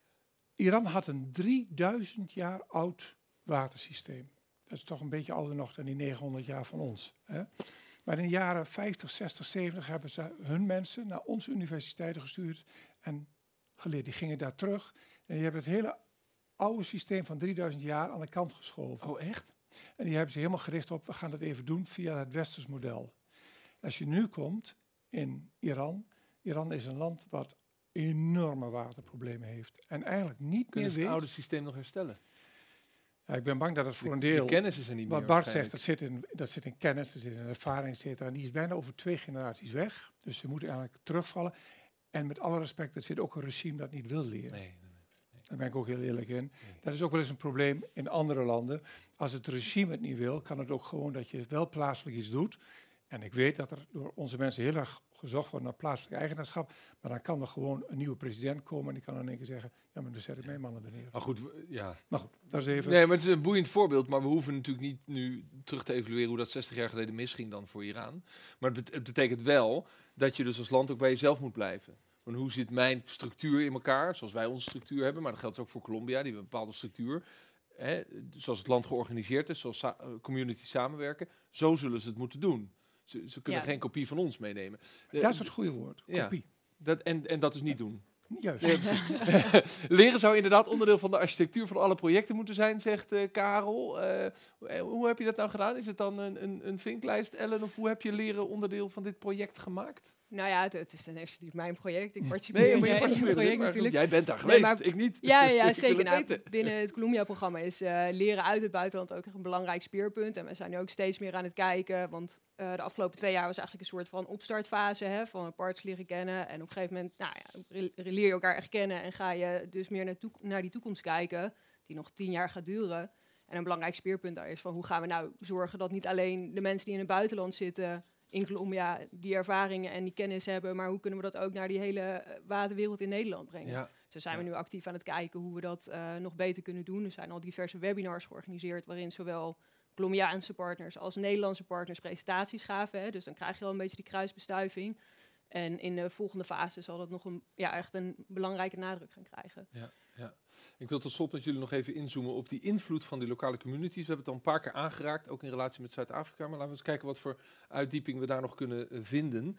Iran had een drieduizend jaar oud watersysteem. Dat is toch een beetje ouder nog dan die negenhonderd jaar van ons. Hè? Maar in de jaren vijftig, zestig, zeventig hebben ze hun mensen naar onze universiteiten gestuurd en geleerd. Die gingen daar terug en die hebben het hele oude systeem van drieduizend jaar aan de kant geschoven. Oh, echt? En die hebben ze helemaal gericht op, we gaan het even doen via het westers model. Als je nu komt in Iran, Iran is een land wat enorme waterproblemen heeft. En eigenlijk niet Kunnen meer ze het weet... oude systeem nog herstellen? Ja, ik ben bang dat het voor De- een de deel... kennis is er niet Wat meer Bart zegt, waarschijnlijk. dat zit, in, dat zit in kennis, dat zit in ervaring, et cetera. En die is bijna over twee generaties weg. Dus ze moeten eigenlijk terugvallen. En met alle respect, er zit ook een regime dat niet wil leren. Nee, nee, nee. Daar ben ik ook heel eerlijk in. Dat is ook wel eens een probleem in andere landen. Als het regime het niet wil, kan het ook gewoon dat je wel plaatselijk iets doet. En ik weet dat er door onze mensen heel erg gezocht wordt naar plaatselijk eigenaarschap. Maar dan kan er gewoon een nieuwe president komen en die kan dan in één keer zeggen, ja, maar dan zet ik mijn mannen er neer. Maar goed, we- ja. Maar goed, dat is even... Nee, maar het is een boeiend voorbeeld. Maar we hoeven natuurlijk niet nu terug te evalueren hoe dat zestig jaar geleden misging dan voor Iran. Maar het, bet- het betekent wel dat je dus als land ook bij jezelf moet blijven. Want hoe zit mijn structuur in elkaar, zoals wij onze structuur hebben. Maar dat geldt ook voor Colombia, die hebben een bepaalde structuur. Hè, zoals het land georganiseerd is, zoals sa- uh, community samenwerken. Zo zullen ze het moeten doen. Ze, ze kunnen Ja. geen kopie van ons meenemen. Eh, Dat is het goede woord, ja, kopie. dat, en, en dat is niet doen. Juist. Nee, precies. Leren zou inderdaad onderdeel van de architectuur van alle projecten moeten zijn, zegt eh, Karel. Eh, hoe heb je dat nou gedaan? Is het dan een, een, een vinklijst, Ellen? Of hoe heb je leren onderdeel van dit project gemaakt? Nou ja, het, het is ten eerste niet mijn project. Ik participeer Nee, in maar je het participeert project maar natuurlijk. Jij bent daar Nee, geweest, maar- ik niet. Ja, ja, Ik wil zeker. het Nou, weten. binnen het Columbia-programma is uh, leren uit het buitenland ook echt een belangrijk speerpunt. En we zijn nu ook steeds meer aan het kijken. Want uh, de afgelopen twee jaar was eigenlijk een soort van opstartfase. Hè, van parts leren kennen. En op een gegeven moment nou ja, re- leer je elkaar echt kennen. En ga je dus meer naar, toek- naar die toekomst kijken. Die nog tien jaar gaat duren. En een belangrijk speerpunt daar is van hoe gaan we nou zorgen dat niet alleen de mensen die in het buitenland zitten in Colombia die ervaringen en die kennis hebben, maar hoe kunnen we dat ook naar die hele uh, waterwereld in Nederland brengen? Ja. Zo zijn Ja. we nu actief aan het kijken hoe we dat uh, nog beter kunnen doen. Er zijn al diverse webinars georganiseerd waarin zowel Colombiaanse partners als Nederlandse partners presentaties gaven. Hè. Dus dan krijg je al een beetje die kruisbestuiving. En in de volgende fase zal dat nog een, ja, echt een belangrijke nadruk gaan krijgen. Ja, ja. Ik wil tot slot met jullie nog even inzoomen op die invloed van die lokale communities. We hebben het al een paar keer aangeraakt, ook in relatie met Zuid-Afrika. Maar laten we eens kijken wat voor uitdieping we daar nog kunnen uh, vinden.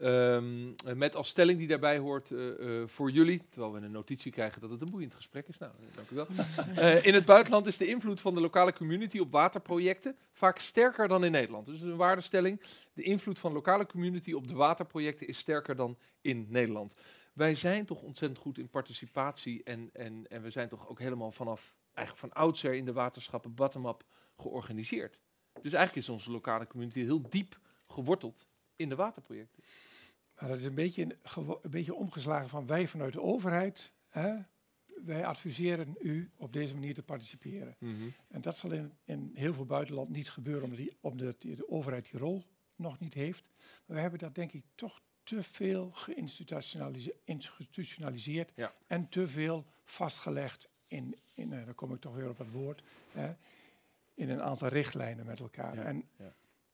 Um, uh, met als stelling die daarbij hoort uh, uh, voor jullie, terwijl we een notitie krijgen dat het een boeiend gesprek is. Nou, dank u wel. uh, in het buitenland is de invloed van de lokale community op waterprojecten vaak sterker dan in Nederland. Dus een waardestelling. De invloed van de lokale community op de waterprojecten is sterker dan in Nederland. Wij zijn toch ontzettend goed in participatie en, en, en we zijn toch ook helemaal vanaf, eigenlijk van oudsher in de waterschappen bottom-up georganiseerd. Dus eigenlijk is onze lokale community heel diep geworteld in de waterprojecten. Maar dat is een beetje, een, gewo- een beetje omgeslagen van wij vanuit de overheid. Hè, wij adviseren u op deze manier te participeren. Mm-hmm. En dat zal in, in heel veel buitenland niet gebeuren, omdat, die, omdat die, de overheid die rol nog niet heeft. Maar we hebben dat denk ik toch te veel geïnstitutionalise- institutionaliseerd Ja. en te veel vastgelegd in, in uh, dan kom ik toch weer op het woord, hè, in een aantal richtlijnen met elkaar. Ja, En, ja.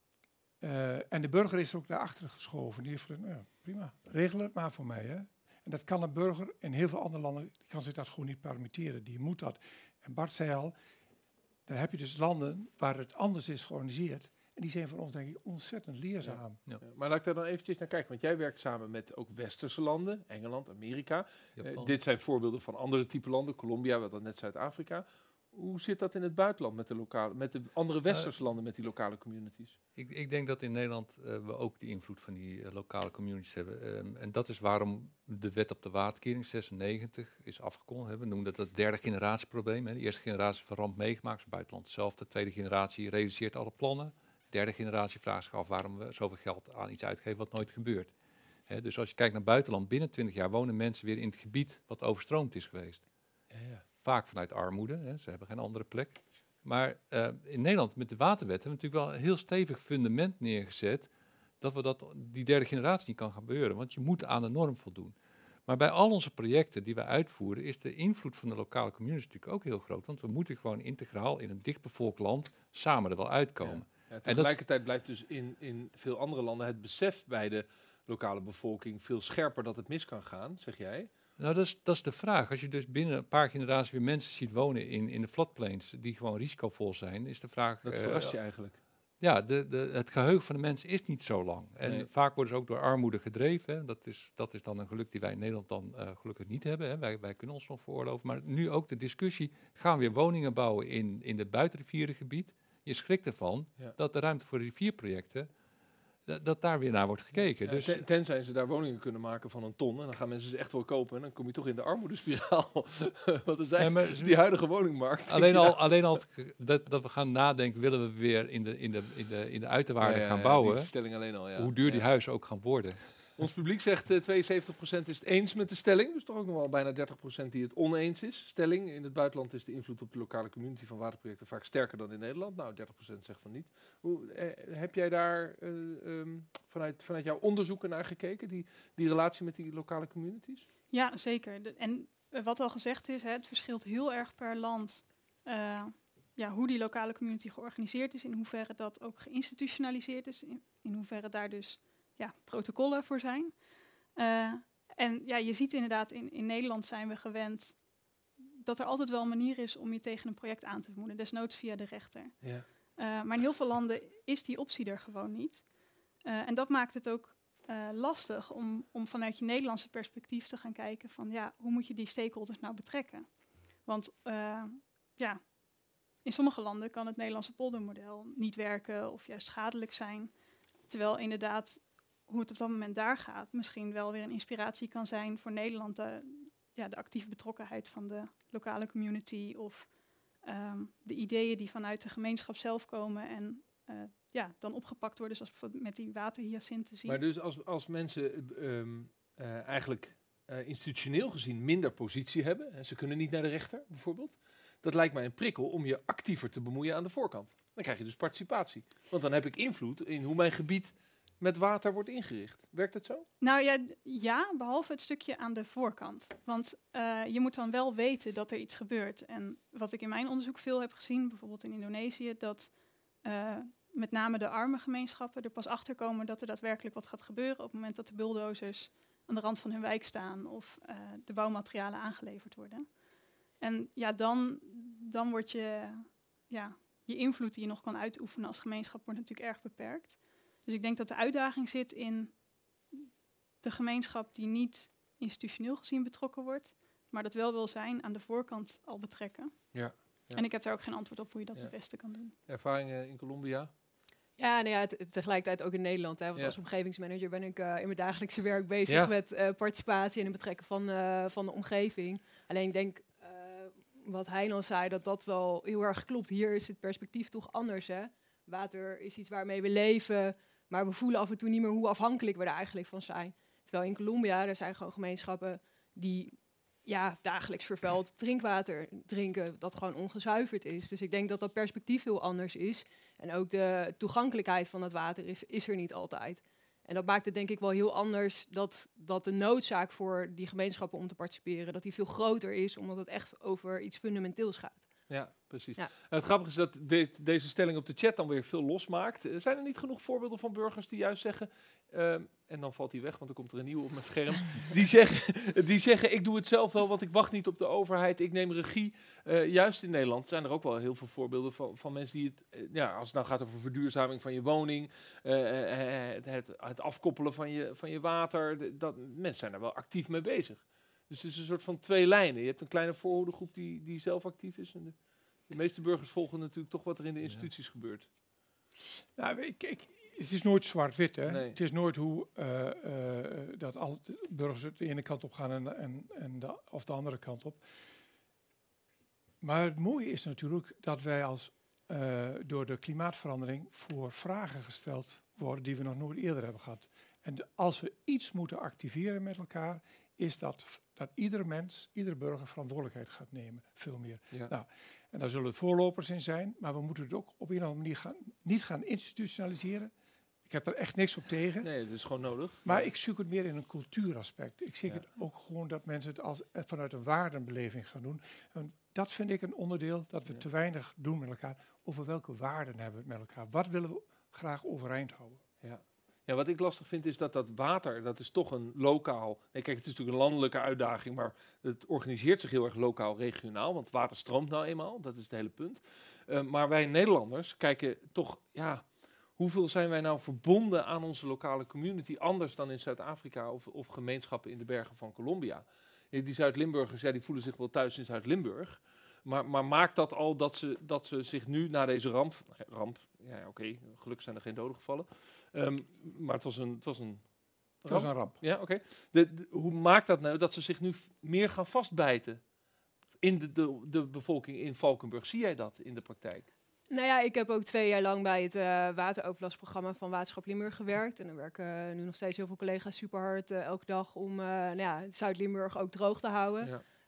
uh, en de burger is er ook naar achteren geschoven. Die heeft gezegd, nou, prima, regel het maar voor mij. Hè. En dat kan een burger in heel veel andere landen, die kan zich dat gewoon niet permitteren. Die moet dat. En Bart zei al, dan heb je dus landen waar het anders is georganiseerd. En die zijn voor ons denk ik ontzettend leerzaam. Ja. Ja, maar laat ik daar dan eventjes naar kijken, want jij werkt samen met ook westerse landen, Engeland, Amerika. Uh, dit zijn voorbeelden van andere type landen, Colombia, we hadden net Zuid-Afrika. Hoe zit dat in het buitenland met de, lokale, met de andere westerse uh, landen, met die lokale communities? Ik, ik denk dat in Nederland uh, we ook die invloed van die uh, lokale communities hebben. Um, en dat is waarom de wet op de waterkering zesennegentig is afgekondigd. We noemen dat het derde generatie probleem. Hè. De eerste generatie van ramp meegemaakt, het buitenland hetzelfde. De tweede generatie realiseert alle plannen. De derde generatie vraagt zich af waarom we zoveel geld aan iets uitgeven wat nooit gebeurt. Hè, dus als je kijkt naar buitenland, binnen twintig jaar wonen mensen weer in het gebied wat overstroomd is geweest. Ja, ja. Vaak vanuit armoede, hè, ze hebben geen andere plek. Maar uh, in Nederland met de waterwet hebben we natuurlijk wel een heel stevig fundament neergezet dat we dat die derde generatie niet kan gebeuren, want je moet aan de norm voldoen. Maar bij al onze projecten die we uitvoeren is de invloed van de lokale communities natuurlijk ook heel groot, want we moeten gewoon integraal in een dichtbevolkt land samen er wel uitkomen. Ja. Ja, tegelijkertijd blijft dus in, in veel andere landen het besef bij de lokale bevolking veel scherper dat het mis kan gaan, zeg jij? Nou, dat is, dat is de vraag. Als je dus binnen een paar generaties weer mensen ziet wonen in, in de floodplains die gewoon risicovol zijn, is de vraag... Dat uh, verrast je eigenlijk. Ja, de, de, het geheugen van de mensen is niet zo lang. En Nee. vaak worden ze ook door armoede gedreven. Hè. Dat, is, dat is dan een geluk die wij in Nederland dan uh, gelukkig niet hebben. Hè. Wij, wij kunnen ons nog veroorloven. Maar nu ook de discussie, gaan we weer woningen bouwen in, in het buitenrivierengebied? Je schrikt ervan Ja. dat de ruimte voor rivierprojecten, dat, dat daar weer naar wordt gekeken. Ja, dus, ten, tenzij ze daar woningen kunnen maken van een ton. En dan gaan mensen ze echt wel kopen. En dan kom je toch in de armoedespiraal. Want er zijn nee, maar, die huidige woningmarkt. Alleen je, al, ja. alleen al dat, dat we gaan nadenken, willen we weer in de, in de, in de, in de uiterwaarden ja, ja, gaan ja, bouwen. Die stelling alleen al, ja. Hoe duur die ja. huizen ook gaan worden. Ons publiek zegt uh, tweeënzeventig procent is het eens met de stelling. Dus toch ook nog wel bijna dertig procent die het oneens is. Stelling, in het buitenland is de invloed op de lokale community van waterprojecten vaak sterker dan in Nederland. Nou, dertig procent zegt van niet. Hoe, eh, heb jij daar uh, um, vanuit, vanuit jouw onderzoeken naar gekeken, die, die relatie met die lokale communities? Ja, zeker. De, en uh, wat al gezegd is, hè, het verschilt heel erg per land uh, ja, hoe die lokale community georganiseerd is, in hoeverre dat ook geïnstitutionaliseerd is, in, in hoeverre daar dus ja, protocollen voor zijn. Uh, en ja, je ziet inderdaad, in, in Nederland zijn we gewend dat er altijd wel een manier is om je tegen een project aan te vermoeden, desnoods via de rechter. Ja. Uh, maar in heel veel landen is die optie er gewoon niet. Uh, en dat maakt het ook uh, lastig om, om vanuit je Nederlandse perspectief te gaan kijken van ja, hoe moet je die stakeholders nou betrekken? Want uh, ja, in sommige landen kan het Nederlandse poldermodel niet werken of juist schadelijk zijn. Terwijl inderdaad, hoe het op dat moment daar gaat, misschien wel weer een inspiratie kan zijn voor Nederland. De, ja, de actieve betrokkenheid van de lokale community of um, de ideeën die vanuit de gemeenschap zelf komen en uh, ja, dan opgepakt worden, zoals bijvoorbeeld met die waterhyacinten zien. Maar dus als, als mensen um, uh, eigenlijk uh, institutioneel gezien minder positie hebben, en ze kunnen niet naar de rechter bijvoorbeeld, dat lijkt mij een prikkel om je actiever te bemoeien aan de voorkant. Dan krijg je dus participatie. Want dan heb ik invloed in hoe mijn gebied met water wordt ingericht. Werkt het zo? Nou ja, d- ja, behalve het stukje aan de voorkant. Want uh, je moet dan wel weten dat er iets gebeurt. En wat ik in mijn onderzoek veel heb gezien, bijvoorbeeld in Indonesië, dat uh, met name de arme gemeenschappen er pas achter komen dat er daadwerkelijk wat gaat gebeuren op het moment dat de bulldozers aan de rand van hun wijk staan of uh, de bouwmaterialen aangeleverd worden. En ja, dan, dan wordt je, ja, je invloed die je nog kan uitoefenen als gemeenschap wordt natuurlijk erg beperkt. Dus ik denk dat de uitdaging zit in de gemeenschap die niet institutioneel gezien betrokken wordt, maar dat wel wil zijn aan de voorkant al betrekken. Ja, ja. En ik heb daar ook geen antwoord op hoe je dat ja. het beste kan doen. Ervaringen in Colombia? Ja, nou ja, te- tegelijkertijd ook in Nederland. Hè, want Ja. als omgevingsmanager ben ik uh, in mijn dagelijkse werk bezig Ja. met uh, participatie en het betrekken van, uh, van de omgeving. Alleen ik denk, uh, wat hij al zei, dat dat wel heel erg klopt. Hier is het perspectief toch anders. Hè? Water is iets waarmee we leven, maar we voelen af en toe niet meer hoe afhankelijk we er eigenlijk van zijn. Terwijl in Colombia, er zijn gewoon gemeenschappen die ja, dagelijks vervuild drinkwater drinken, dat gewoon ongezuiverd is. Dus ik denk dat dat perspectief heel anders is. En ook de toegankelijkheid van het water is, is er niet altijd. En dat maakt het denk ik wel heel anders dat, dat de noodzaak voor die gemeenschappen om te participeren, dat die veel groter is, omdat het echt over iets fundamenteels gaat. Ja, precies. Ja. Nou, het grappige is dat dit, deze stelling op de chat dan weer veel losmaakt. Uh, zijn er niet genoeg voorbeelden van burgers die juist zeggen, uh, en dan valt hij weg, want dan komt er een nieuwe op mijn scherm, die zeggen, die zeggen, ik doe het zelf wel, want ik wacht niet op de overheid, ik neem regie. Uh, juist in Nederland zijn er ook wel heel veel voorbeelden van, van mensen die het, uh, ja, als het nou gaat over verduurzaming van je woning, uh, het, het, het afkoppelen van je, van je water, de, dat, mensen zijn daar wel actief mee bezig. Dus het is een soort van twee lijnen. Je hebt een kleine voorhoedegroep die, die zelf actief is. En de, de meeste burgers volgen natuurlijk toch wat er in de instituties ja. gebeurt. Nou, ik, ik, het is nooit zwart-wit. Hè? Nee. Het is nooit hoe uh, uh, dat alle burgers de ene kant op gaan en, en, en de, of de andere kant op. Maar het mooie is natuurlijk dat wij als uh, door de klimaatverandering voor vragen gesteld worden die we nog nooit eerder hebben gehad. En de, als we iets moeten activeren met elkaar, is dat, dat iedere mens, iedere burger verantwoordelijkheid gaat nemen. Veel meer. Ja. Nou, en daar zullen het voorlopers in zijn, maar we moeten het ook op een of andere manier gaan, niet gaan institutionaliseren. Ik heb er echt niks op tegen. Nee, dat is gewoon nodig. Maar ik zoek het meer in een cultuuraspect. Ik zie Ja. het ook gewoon dat mensen het als, eh, vanuit een waardenbeleving gaan doen. En dat vind ik een onderdeel dat we Ja. te weinig doen met elkaar. Over welke waarden hebben we het met elkaar? Wat willen we graag overeind houden? Ja. Ja, wat ik lastig vind is dat dat water, dat is toch een lokaal... Nee, kijk, het is natuurlijk een landelijke uitdaging, maar het organiseert zich heel erg lokaal, regionaal. Want water stroomt nou eenmaal, dat is het hele punt. Uh, maar wij Nederlanders kijken toch, ja... Hoeveel zijn wij nou verbonden aan onze lokale community, anders dan in Zuid-Afrika of, of gemeenschappen in de bergen van Colombia? Ja, die Zuid-Limburgers, ja, die voelen zich wel thuis in Zuid-Limburg. Maar, maar maakt dat al dat ze, dat ze zich nu na deze ramp... Ramp, ja, oké, okay, gelukkig zijn er geen doden gevallen. Um, maar het was een, het was een Het was een ramp. Ja, oké. Okay. De, de, hoe maakt dat nou dat ze zich nu f- meer gaan vastbijten in de, de, de bevolking in Valkenburg? Zie jij dat in de praktijk? Nou ja, ik heb ook twee jaar lang bij het uh, wateroverlastprogramma van Waterschap Limburg gewerkt. En dan werken uh, nu nog steeds heel veel collega's super hard uh, elke dag om uh, nou ja, Zuid-Limburg ook droog te houden.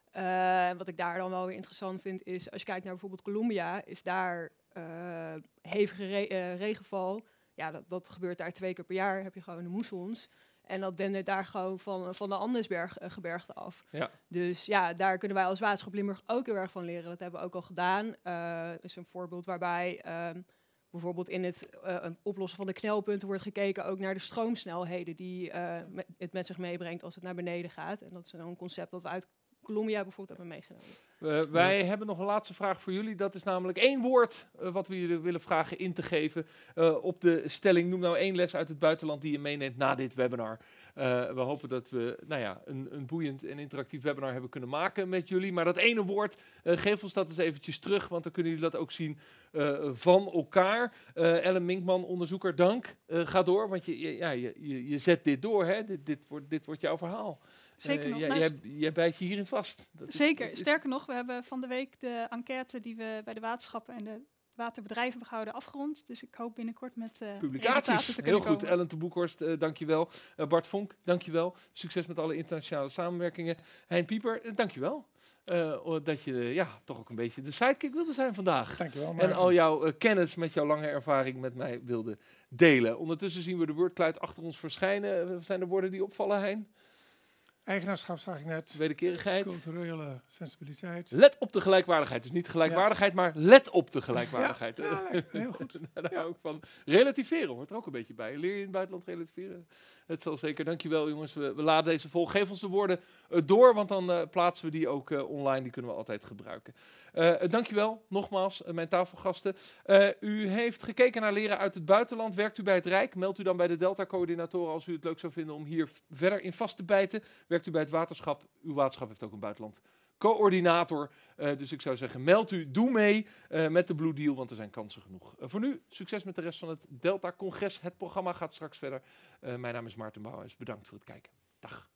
Ja. Uh, wat ik daar dan wel weer interessant vind is, als je kijkt naar bijvoorbeeld Colombia, is daar uh, hevige re- uh, regenval. Ja, dat, dat gebeurt daar twee keer per jaar, heb je gewoon de moessons. En dat dendert daar gewoon van, van de Andesgebergte uh, af. Ja. Dus ja, daar kunnen wij als Waterschap Limburg ook heel erg van leren. Dat hebben we ook al gedaan. Uh, is een voorbeeld waarbij um, bijvoorbeeld in het uh, oplossen van de knelpunten wordt gekeken ook naar de stroomsnelheden die uh, met, het met zich meebrengt als het naar beneden gaat. En dat is een concept dat we uit Colombia bijvoorbeeld hebben meegenomen. Uh, wij ja. hebben nog een laatste vraag voor jullie. Dat is namelijk één woord uh, wat we jullie willen vragen in te geven uh, op de stelling. Noem nou één les uit het buitenland die je meeneemt na dit webinar. Uh, we hopen dat we nou ja, een, een boeiend en interactief webinar hebben kunnen maken met jullie. Maar dat ene woord, uh, geef ons dat eens eventjes terug, want dan kunnen jullie dat ook zien uh, van elkaar. Uh, Ellen Minkman, onderzoeker, dank. Uh, ga door, want je, je, ja, je, je, je zet dit door. Hè? Dit, dit, wordt, dit wordt jouw verhaal. Zeker nog. Uh, nou, jij, jij bijt je hierin vast. Dat zeker. Is, is Sterker nog, we hebben van de week de enquête die we bij de waterschappen en de waterbedrijven hebben gehouden afgerond. Dus ik hoop binnenkort met uh, publicaties. Te Heel goed, komen. Ellen te Boekhorst, uh, dankjewel. Uh, Bart Vonk, dankjewel. Succes met alle internationale samenwerkingen. Hein Pieper, uh, dankjewel. Uh, dat je uh, ja, toch ook een beetje de sidekick wilde zijn vandaag. Dankjewel. En al jouw uh, kennis met jouw lange ervaring met mij wilde delen. Ondertussen zien we de wordcloud achter ons verschijnen. Uh, zijn er woorden die opvallen, Hein? Eigenaarschap zag ik net. Wederkerigheid. Culturele sensibiliteit. Let op de gelijkwaardigheid. Dus niet gelijkwaardigheid, ja. maar let op de gelijkwaardigheid. Ja, ja, heel goed. Daar hou ik van. Relativeren hoort er ook een beetje bij. Leer je in het buitenland relativeren? Het zal zeker. Dankjewel jongens. We, we laden deze vol. Geef ons de woorden uh, door, want dan uh, plaatsen we die ook uh, online. Die kunnen we altijd gebruiken. Uh, uh, dankjewel nogmaals, uh, mijn tafelgasten. Uh, u heeft gekeken naar leren uit het buitenland. Werkt u bij het Rijk? Meld u dan bij de Delta-coördinatoren als u het leuk zou vinden om hier verder in vast te bijten. Werkt u bij het waterschap? Uw waterschap heeft ook een buitenland coördinator. Uh, dus ik zou zeggen, meld u, doe mee uh, met de Blue Deal, want er zijn kansen genoeg. Uh, voor nu, succes met de rest van het Delta-congres. Het programma gaat straks verder. Uh, mijn naam is Maarten Bouwhuis. Bedankt voor het kijken. Dag.